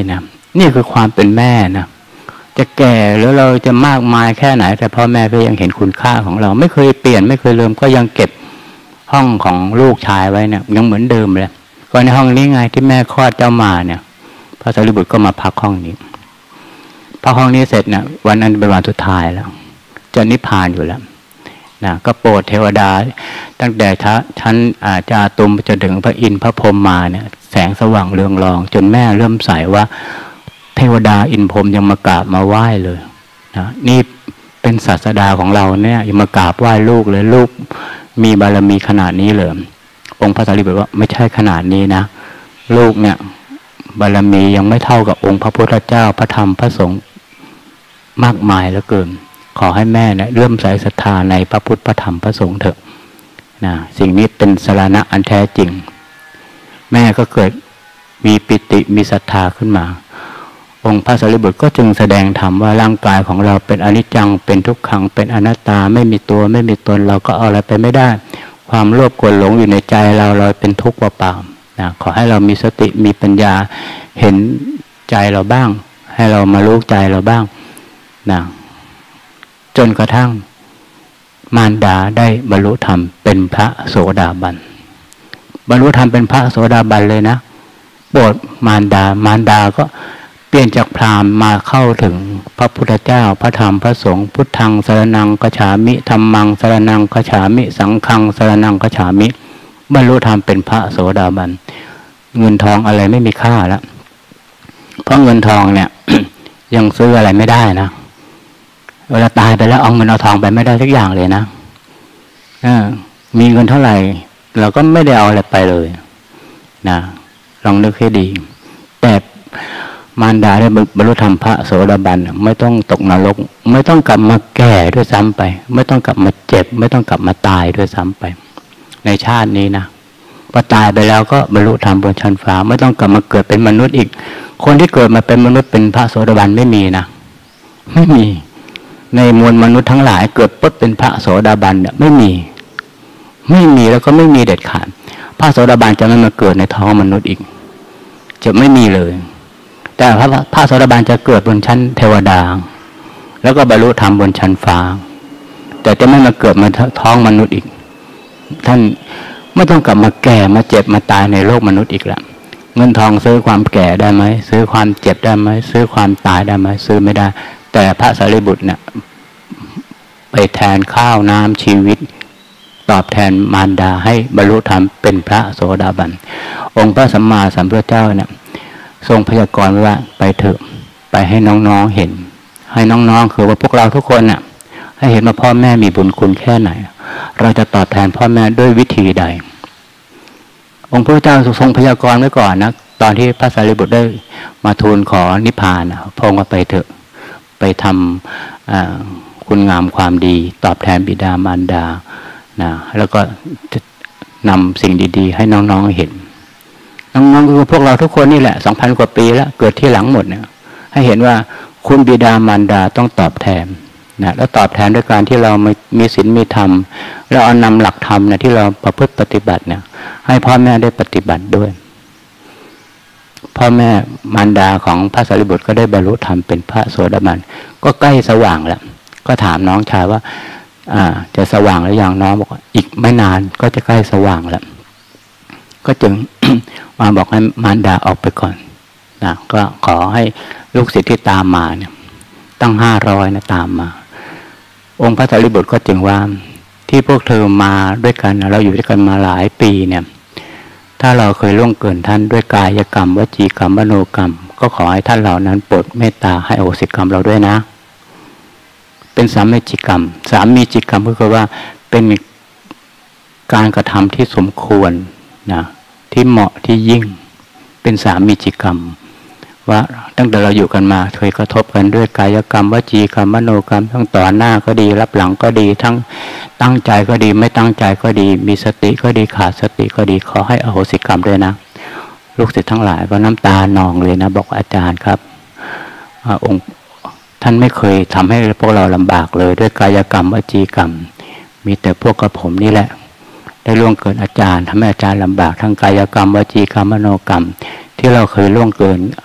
Speaker 1: นี่คือความเป็นแม่นะจะแก่หรือเราจะมากมายแค่ไหนแต่พ่อแม่ก็ยังเห็นคุณค่าของเราไม่เคยเปลี่ยนไม่เคยลืมก็ยังเก็บห้องของลูกชายไว้เนี่ยยังเหมือนเดิมเลยก็ในห้องนี้ไงที่แม่คลอดเจ้ามาเนี่ยพระสารีบุตรก็มาพักห้องนี้พอห้องนี้เสร็จเนี่ยวันนั้นเป็นวันสุดท้ายแล้วจะนิพพานอยู่แล้วนะก็โปรดเทวดาตั้งแต่ชั้นอาจารย์ตุมจะถึงพระอินทร์พระพรหมมาเนี่ยแสงสว่างเรืองรองจนแม่เริ่มใส่ว่าเทวดาอินพรหมยังมากราบมาไหว้เลยนะนี่เป็นศาสดาของเราเนี่ยยังมากราบไหว้ลูกเลยลูกมีบารมีขนาดนี้เลยองค์พระสารีบุตรว่าไม่ใช่ขนาดนี้นะลูกเนี่ยบารมียังไม่เท่ากับองค์พระพุทธเจ้าพระธรรมพระสงฆ์มากมายเหลือเกินขอให้แม่เนี่ยเริ่มใส่ศรัทธาในพระพุทธพระธรรมพระสงฆ์เถอะนะสิ่งนี้เป็นสรณะอันแท้จริงแม่ก็เกิดมีปิติมีศรัทธาขึ้นมาองค์พระสารีบุตรก็จึงแสดงธรรมว่าร่างกายของเราเป็นอนิจจังเป็นทุกขังเป็นอนัตตาไม่มีตัวไม่มีตนเราก็เอาอะไรไปไม่ได้ความโลภโกรธหลงอยู่ในใจเราเราเป็นทุกข์เปล่าๆนะขอให้เรามีสติมีปัญญาเห็นใจเราบ้างให้เรามารู้ใจเราบ้างนะจนกระทั่งมารดาได้บรรลุธรรมเป็นพระโสดาบันบรรลุธรรมเป็นพระโสดาบันเลยนะโปรดมารดามารดาก็เปลี่ยนจากพราหมณ์มาเข้าถึงพระพุทธเจ้าพระธรรมพระสงฆ์พุทธังสรณังคัจฉามิธัมมังสรณังคัจฉามิสังฆังสรณังคัจฉามิบรรลุธรรมเป็นพระโสดาบันเงินทองอะไรไม่มีค่าแล้วเพราะเงินทองเนี่ย ยังซื้ออะไรไม่ได้นะเวลาตายไปแล้วเอาเงินเอาทองไปไม่ได้สักอย่างเลยนะมีเงินเท่าไหร่เราก็ไม่ได้เอาอะไรไปเลยนะลองนึกให้ดีแต่มารดาได้บรรลุธรรมพระโสดาบันไม่ต้องตกนรกไม่ต้องกลับมาแก่ด้วยซ้ำไปไม่ต้องกลับมาเจ็บไม่ต้องกลับมาตายด้วยซ้ำไปในชาตินี้นะพอตายไปแล้วก็บรรลุธรรมบนชั้นฟ้าไม่ต้องกลับมาเกิดเป็นมนุษย์อีกคนที่เกิดมาเป็นมนุษย์เป็นพระโสดาบันไม่มีนะไม่มีในมวลมนุษย์ทั้งหลายเกิดปุ๊บเป็นพระโสดาบันเนี่ยไม่มีไม่มีแล้วก็ไม่มีเด็ดขาดพระโสดาบันจะไม่มาเกิดในท้องมนุษย์อีกจะไม่มีเลยแต่พระพระโสดาบันจะเกิดบนชั้นเทวดาแล้วก็บรรลุธรรมบนชั้นฟ้าแต่จะไม่มาเกิดมาท้องมนุษย์อีกท่านไม่ต้องกลับมาแก่มาเจ็บมาตายในโลกมนุษย์อีกแล้วเงินทองซื้อความแก่ได้ไหมซื้อความเจ็บได้ไหมซื้อความตายได้ไหมซื้อไม่ได้แต่พระสารีบุตรเนี่ยไปแทนข้าวน้ำชีวิตตอบแทนมารดาให้บรรลุธรรมเป็นพระโสดาบันองค์พระสัมมาสัมพุทธเจ้าเนี่ยทรงพยากรณ์ว่าไปเถอะไปให้น้องๆเห็นให้น้องๆคือว่าพวกเราทุกคนน่ะให้เห็นว่าพ่อแม่มีบุญคุณแค่ไหนเราจะตอบแทนพ่อแม่ด้วยวิธีใดองค์พระเจ้าทรงพยากรณ์ไว้ก่อนนะตอนที่พระสารีบุตรได้มาทูลขอนิพพานพระองค์ก็ไปเถอะไปทำคุณงามความดีตอบแทนบิดามารดานะแล้วก็นำสิ่งดีๆให้น้องๆเห็นน้องๆคือพวกเราทุกคนนี่แหละสองพันกว่าปีแล้วเกิดที่หลังหมดเนี่ยให้เห็นว่าคุณบิดามารดาต้องตอบแทนนะแล้วตอบแทนด้วยการที่เรามีศีลมีธรรมแล้วเอานำหลักธรรมนะที่เราประพฤติปฏิบัติเนี่ยให้พ่อแม่ได้ปฏิบัติด้วยพ่อแม่มารดาของพระสารีบุตรก็ได้บรรลุธรรมเป็นพระโสดาบันก็ใกล้สว่างแล้วก็ถามน้องชายว่าอ่าจะสว่างหรือยังน้องบอกว่าอีกไม่นานก็จะใกล้สว่างแล้วก็จึง มาบอกให้มารดาออกไปก่อนนะก็ขอให้ลูกศิษย์ที่ตามมาเนี่ยตั้งห้าร้อยนะตามมาองค์พระสารีบุตรก็จึงว่าที่พวกเธอมาด้วยกันเราอยู่ด้วยกันมาหลายปีเนี่ยถ้าเราเคยล่วงเกินท่านด้วยกายกรรมวจีกรรมมโนกรรมก็ขอให้ท่านเหล่านั้นโปรดเมตตาให้อโหสิกรรมเราด้วยนะเป็นสามีจิกรรมสามีจิกรรมก็คือว่าเป็นการกระทำที่สมควรนะที่เหมาะที่ยิ่งเป็นสามีจิกรรมว่าตั้งแต่เราอยู่กันมาเคยกระทบกันด้วยกายกรรมวจีกรรมมโนกรรมทั้งต่อหน้าก็ดีรับหลังก็ดีทั้งตั้งใจก็ดีไม่ตั้งใจก็ดีมีสติก็ดีขาดสติก็ดีขอให้อโหสิกรรมด้วยนะลูกศิษย์ทั้งหลายก็น้ำตานองเลยนะบอกอาจารย์ครับองค์ท่านไม่เคยทำให้พวกเราลำบากเลยด้วยกายกรรมวจีกรรมมีแต่พวกกระผมนี่แหละได้ล่วงเกินอาจารย์ทำให้อาจารย์ลำบากทั้งกายกรรมวจีกรรมมโนกรรมที่เราเคยล่วงเกิน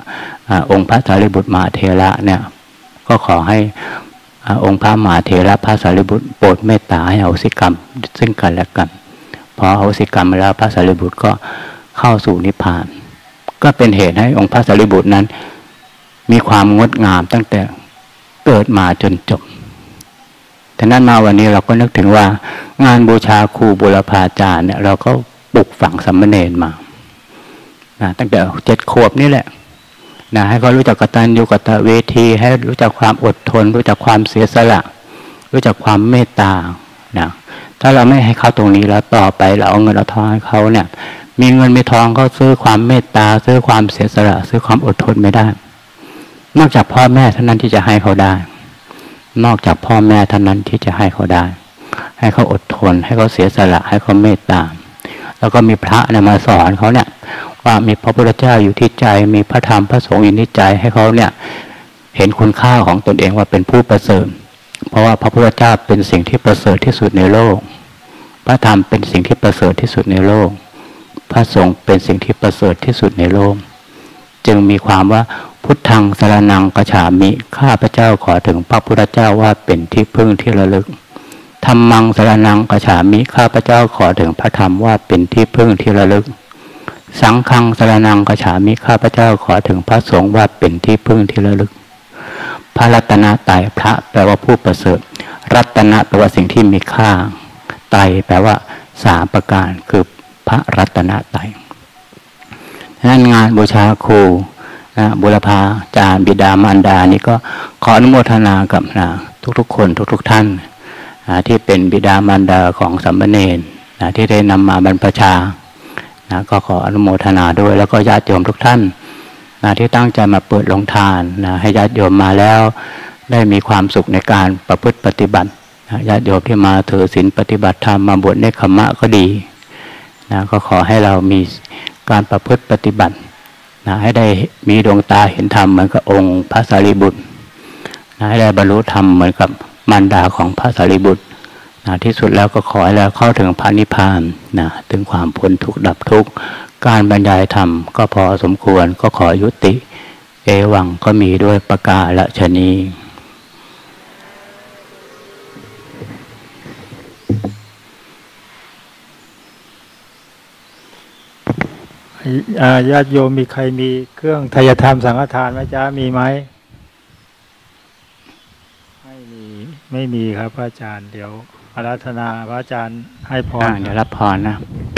Speaker 1: องค์พระสารีบุตรมหาเถระเนี่ยก็ขอให้องค์พระมหาเถระพระสารีบุตรโปรดเมตตาให้อโหสิกรรมซึ่งกันและกันพออโหสิกรรมแล้วพระสารีบุตรก็เข้าสู่นิพพานก็เป็นเหตุให้องค์พระสารีบุตรนั้นมีความงดงามตั้งแต่เกิดมาจนจบแต่นั้นมาวันนี้เราก็นึกถึงว่างานบูชาครูบุรพาจารย์เนี่ยเราก็ปลุกฝังสามเณรมานะตั้งแต่เจ็ดขวบนี่แหละนะให้เขารู้จักกตัญญูกตเวทีให้รู้จักความอดทนรู้จักความเสียสละรู้จักความเมตตานะถ้าเราไม่ให้เขาตรงนี้แล้วต่อไปเราเอาเงินเอาทองให้เขาเนี่ยมีเงินมีทองเขาซื้อความเมตตาซื้อความเสียสละซื้อความอดทนไม่ได้นอกจากพ่อแม่เท่านั้นที่จะให้เขาได้นอกจากพ่อแม่เท่านั้นที่จะให้เขาได้ให้เขาอดทนให้เขาเสียสละให้เขาเมตตาแล้วก็มีพระเนี่ยมาสอนเขาเนี่ยว่ามีพระพุทธเจ้าอยู่ที่ใจมีพระธรรมพระสงฆ์อยู่ที่ใจให้เขาเนี่ยเห็นคุณค่าของตนเองว่าเป็นผู้ประเสริฐเพราะว่าพระพุทธเจ้าเป็นสิ่งที่ประเสริฐที่สุดในโลกพระธรรมเป็นสิ่งที่ประเสริฐที่สุดในโลกพระสงฆ์เป็นสิ่งที่ประเสริฐที่สุดในโลกจึงมีความว่าพุทธังสรณังกัจฉามิข้าพเจ้าขอถึงพระพุทธเจ้าว่าเป็นที่พึ่งที่ระลึกธัมมังสรณังกัจฉามิข้าพเจ้าขอถึงพระธรรมว่าเป็นที่พึ่งที่ระลึกสังฆังสรณังกัจฉามิข้าพเจ้าขอถึงพระสงฆ์ว่าเป็นที่พึ่งที่ระลึกพระรัตนตรัยพระแปลว่าผู้ประเสริฐรัตนะแปลว่าสิ่งที่มีค่าไตรแปลว่าสามประการคือพระรัตนตรัยนั้นงานบูชาครูนะบุรพาจารย์บิดามารดานี่ก็ขออนุโมทนากับนะทุกๆคนทุกๆท่านนะที่เป็นบิดามารดาของสามเณรนะที่ได้นำมาบรรพชานะก็ขออนุโมทนาด้วยแล้วก็ญาติโยมทุกท่านนะที่ตั้งใจมาเปิดโรงทานนะให้ญาติโยมมาแล้วได้มีความสุขในการประพฤติปฏิบัตินะญาติโยมที่มาถือศีลปฏิบัติธรรมมาบวชเนกขัมมะก็ดีนะก็ขอให้เรามีการประพฤติปฏิบัตินะให้ได้มีดวงตาเห็นธรรมเหมือนกับองค์พระสารีบุตรนะให้ได้บรรลุธรรมเหมือนกับมารดาของพระสารีบุตรนะที่สุดแล้วก็ขอให้เราเข้าถึงพระนิพพานนะถึงความพ้นทุกข์ดับทุกข์การบรรยายธรรมก็พอสมควรก็ขอยุติเอวังก็มีด้วยประกาศนี้
Speaker 2: ญาติโยมมีใครมีเครื่องไทยธรรมสังฆทานไหมจ๊ะมีไหมไม่มีไม่มีครับพระอาจารย์เดี๋ยวอาราธนาพระอาจารย์ให้พร
Speaker 1: เดี๋ยวรับพรนะ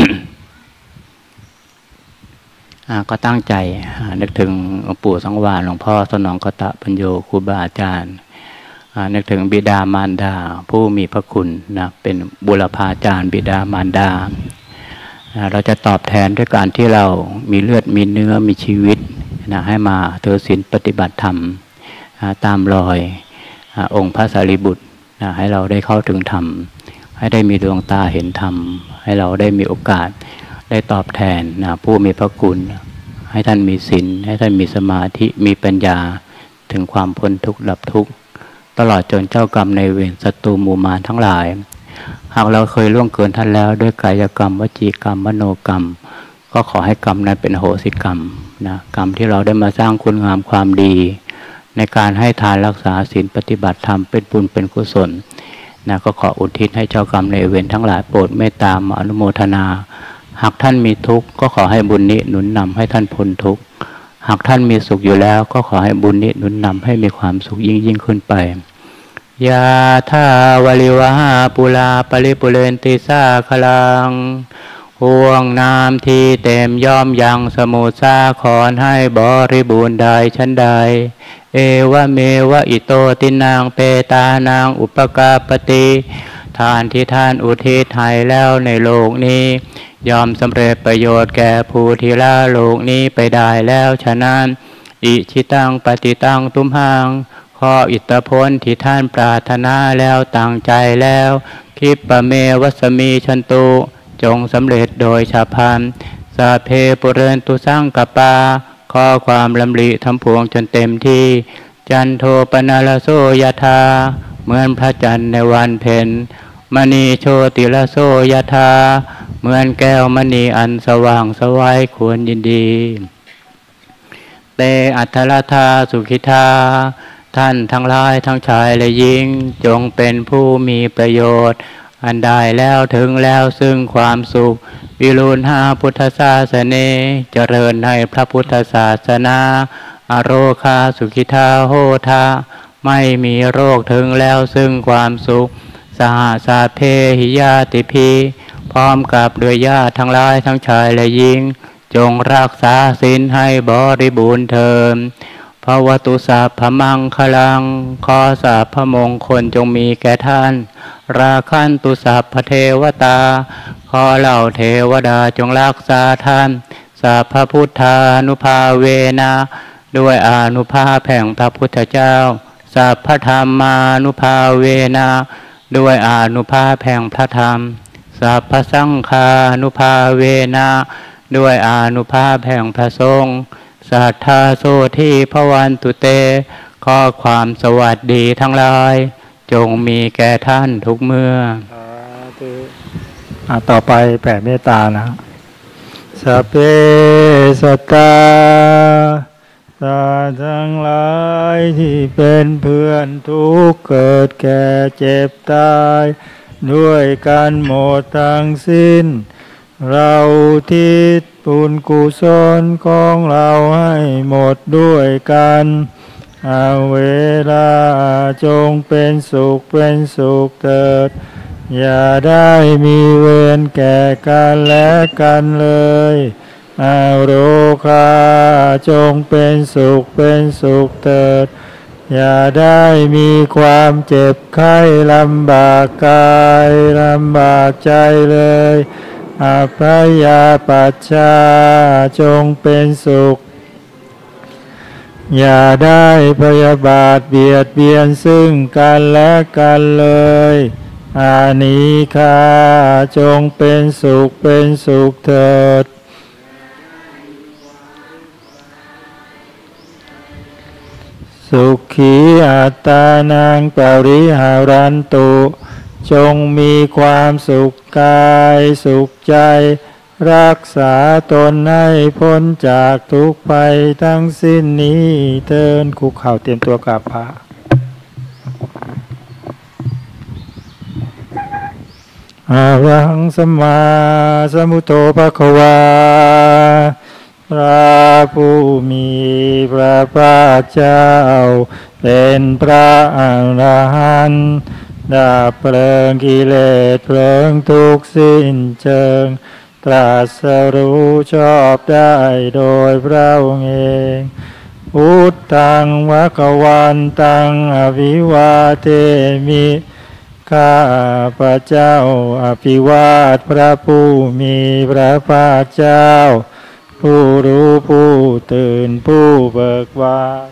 Speaker 1: ก็ตั้งใจนึกถึงหลวงปู่สังวาลหลวงพ่อสนองกตปัญโยครูบาอาจารย์นึกถึงบิดามารดาผู้มีพระคุณนะเป็นบุรพาจารย์บิดามารดาเราจะตอบแทนด้วยการที่เรามีเลือดมีเนื้อมีชีวิตนะให้มาถือศีลปฏิบัติธรรมตามรอยองค์พระสารีบุตรนะให้เราได้เข้าถึงธรรมให้ได้มีดวงตาเห็นธรรมให้เราได้มีโอกาสได้ตอบแทนนะผู้มีพระคุณให้ท่านมีศีลให้ท่านมีสมาธิมีปัญญาถึงความพ้นทุกข์ดับทุกข์ตลอดจนเจ้ากรรมในเวรศัตรูหมู่มารทั้งหลายหากเราเคยล่วงเกินท่านแล้วด้วยกายกรรมวจีกรรมมโนกรรมก็ขอให้กรรมนั้นเป็นโหสิกรรมนะกรรมที่เราได้มาสร้างคุณงามความดีในการให้ทานรักษาศีลปฏิบัติธรรมเป็นบุญเป็นกุศลนะก็ขออุทิศให้เจ้ากรรมในเวรทั้งหลายโปรดเมตตาอนุโมทนาหากท่านมีทุกข์ก็ขอให้บุญนี้หนุนนำให้ท่านพ้นทุกข์หากท่านมีสุขอยู่แล้วก็ขอให้บุญนี้หนุนนำให้มีความสุขยิ่งยิ่งขึ้นไปยาธาวลิวหาปุลาปริปุเรนติสาคลังห่วงน้ำที่เต็มย่อมยังสมุทรสาครให้บริบูรณ์ใดชั้นใดเอวะเมวะอิโตตินางเปตานางอุปกาปติทานที่ท่านอุทิศให้แล้วในโลกนี้ยอมสำเร็จประโยชน์แก่ผู้ที่ละโลกนี้ไปได้แล้วฉะนั้นอิชิตังปฏิตังตุมหังขออิทธิพลที่ท่านปรารถนาแล้วตั้งใจแล้วคิปะเมวัสมีชันตุจงสำเร็จโดยฉับพลันสาเพปุเรนตุสังกปาขอความลำลิทำพวงจนเต็มที่จันโทปนาลโสยธาเหมือนพระจันทร์ในวันเพ็ญมณีโชติลโสยธาเหมือนแก้วมณีอันสว่างสวัยควรยินดีเตอัทธรธาสุขิธาท่านทั้งหลายทั้งชายและหญิงจงเป็นผู้มีประโยชน์อันได้แล้วถึงแล้วซึ่งความสุขวิรุณหาพุทธศาสเนเจริญในพระพุทธศาสนาอโรคาสุขิธาโหทาไม่มีโรคถึงแล้วซึ่งความสุขสหสาเพหิยาติพีพร้อมกับด้วยญาติทั้งหลายทั้งชายและหญิงจงรักษาศีลให้บริบูรณ์เถิดภวตุสัพพมังคลังขอสัพพมงคลจงมีแก่ท่านราคันตุสัพพเทวตาขอเหล่าเทวดาจงรักษาท่านสัพพพุทธานุภาเวนะด้วยอานุภาพแห่งพระพุทธเจ้าสัพพธรรมานุภาเวนะด้วยอานุภาพแห่งพระธรรมสัพพสังฆานุภาเวนะด้วยอานุภาพแห่งพระสงฆ์สัทธาโสธีภวันตุเตขอความสวัสดีทั้งหลายจงมีแก่ท่านทุกเมื่อ
Speaker 2: อ่าต่อไปแผ่เมตตานะสัพเพสัตตาสัตว์ทั้งหลายที่เป็นเพื่อนทุกข์เกิดแก่เจ็บตายด้วยกันหมดทั้งสิ้นเราทิศบุญกุศลของเราให้หมดด้วยกันเอาเวลาจงเป็นสุขเป็นสุขเถิดอย่าได้มีเวรแก่กันและกันเลยอาโรคาจงเป็นสุขเป็นสุขเถิดอย่าได้มีความเจ็บไข้ลำบากกายลำบากใจเลยอัพยาปัชชาจงเป็นสุขอย่าได้พยาบาทเบียดเบียนซึ่งกันและกันเลยอานิคาจงเป็นสุขเป็นสุขเถิดสุขีอัตตานังปริหารันตุจงมีความสุขกายสุขใจรักษาตนให้พ้นจากทุกภัยทั้งสิ้นนี้เทินคุกเข่าเตรียมตัวกราบพระอะระหังสัมมาสัมพุทโธภควาพระผู้มีพระภาคเจ้าเป็นพระอรหันต์ดับเพลิงกิเลสเพลิงทุกข์สิ้นเชิงตรัสรู้ชอบได้โดยพระองค์เองพุทธังภควันตังอภิวาเทมิข้าพระเจ้าอภิวาทพระผู้มีพระภาคเจ้าผู้รู้ผู้ตื่นผู้เบิกบาน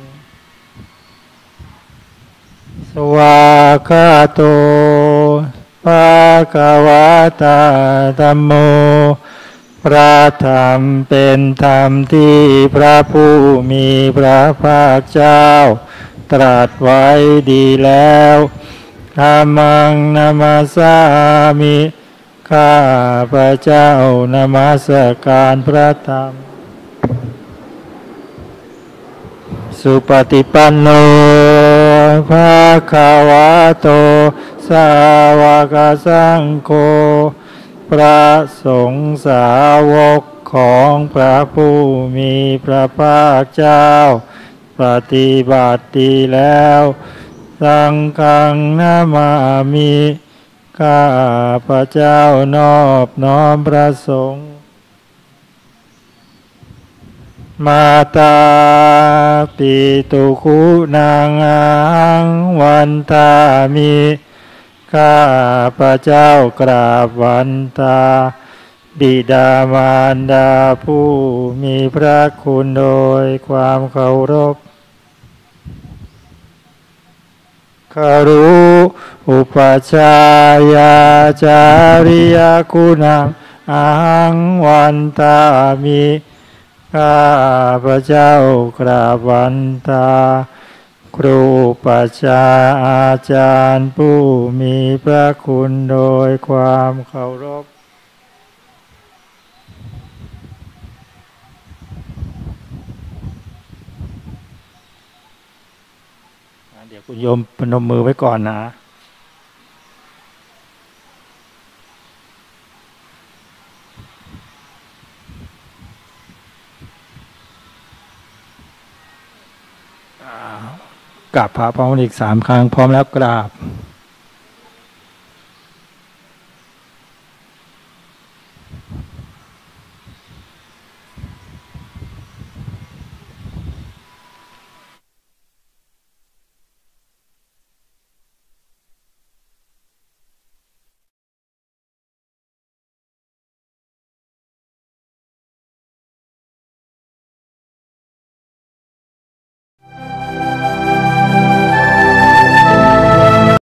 Speaker 2: สวากขาโตภะคะวะตาธัมโมพระธรรมเป็นธรรมที่พระผู้มีพระภาคเจ้าตรัสไว้ดีแล้วธัมมังนามัสสามิข้าพระเจ้านมัสการพระธรรมสุปฏิปันโนภะคะวะโตสาวกสังโฆพระสงฆ์สาวกของพระผู้มีพระภาคเจ้าปฏิบัติดีแล้วสังฆังนามามิข้าพระเจ้านอบน้อมพระสงฆ์มาตาปิตุคุณังอังวันตามิข้าพระเจ้ากราบวันตาบิดามารดาผู้มีพระคุณโดยความเคารพคารุอุปชายาจาริยคุณังอังวันตามิข้าพระเจ้ากราบวันตาครูปัจจาอาจารย์ผู้มีพระคุณโดยความเคารพดี๋ยวคุณโยมพนมมือไว้ก่อนนะกราบพระพร้อมกันอีกสามครั้งพร้อมแล้วกราบ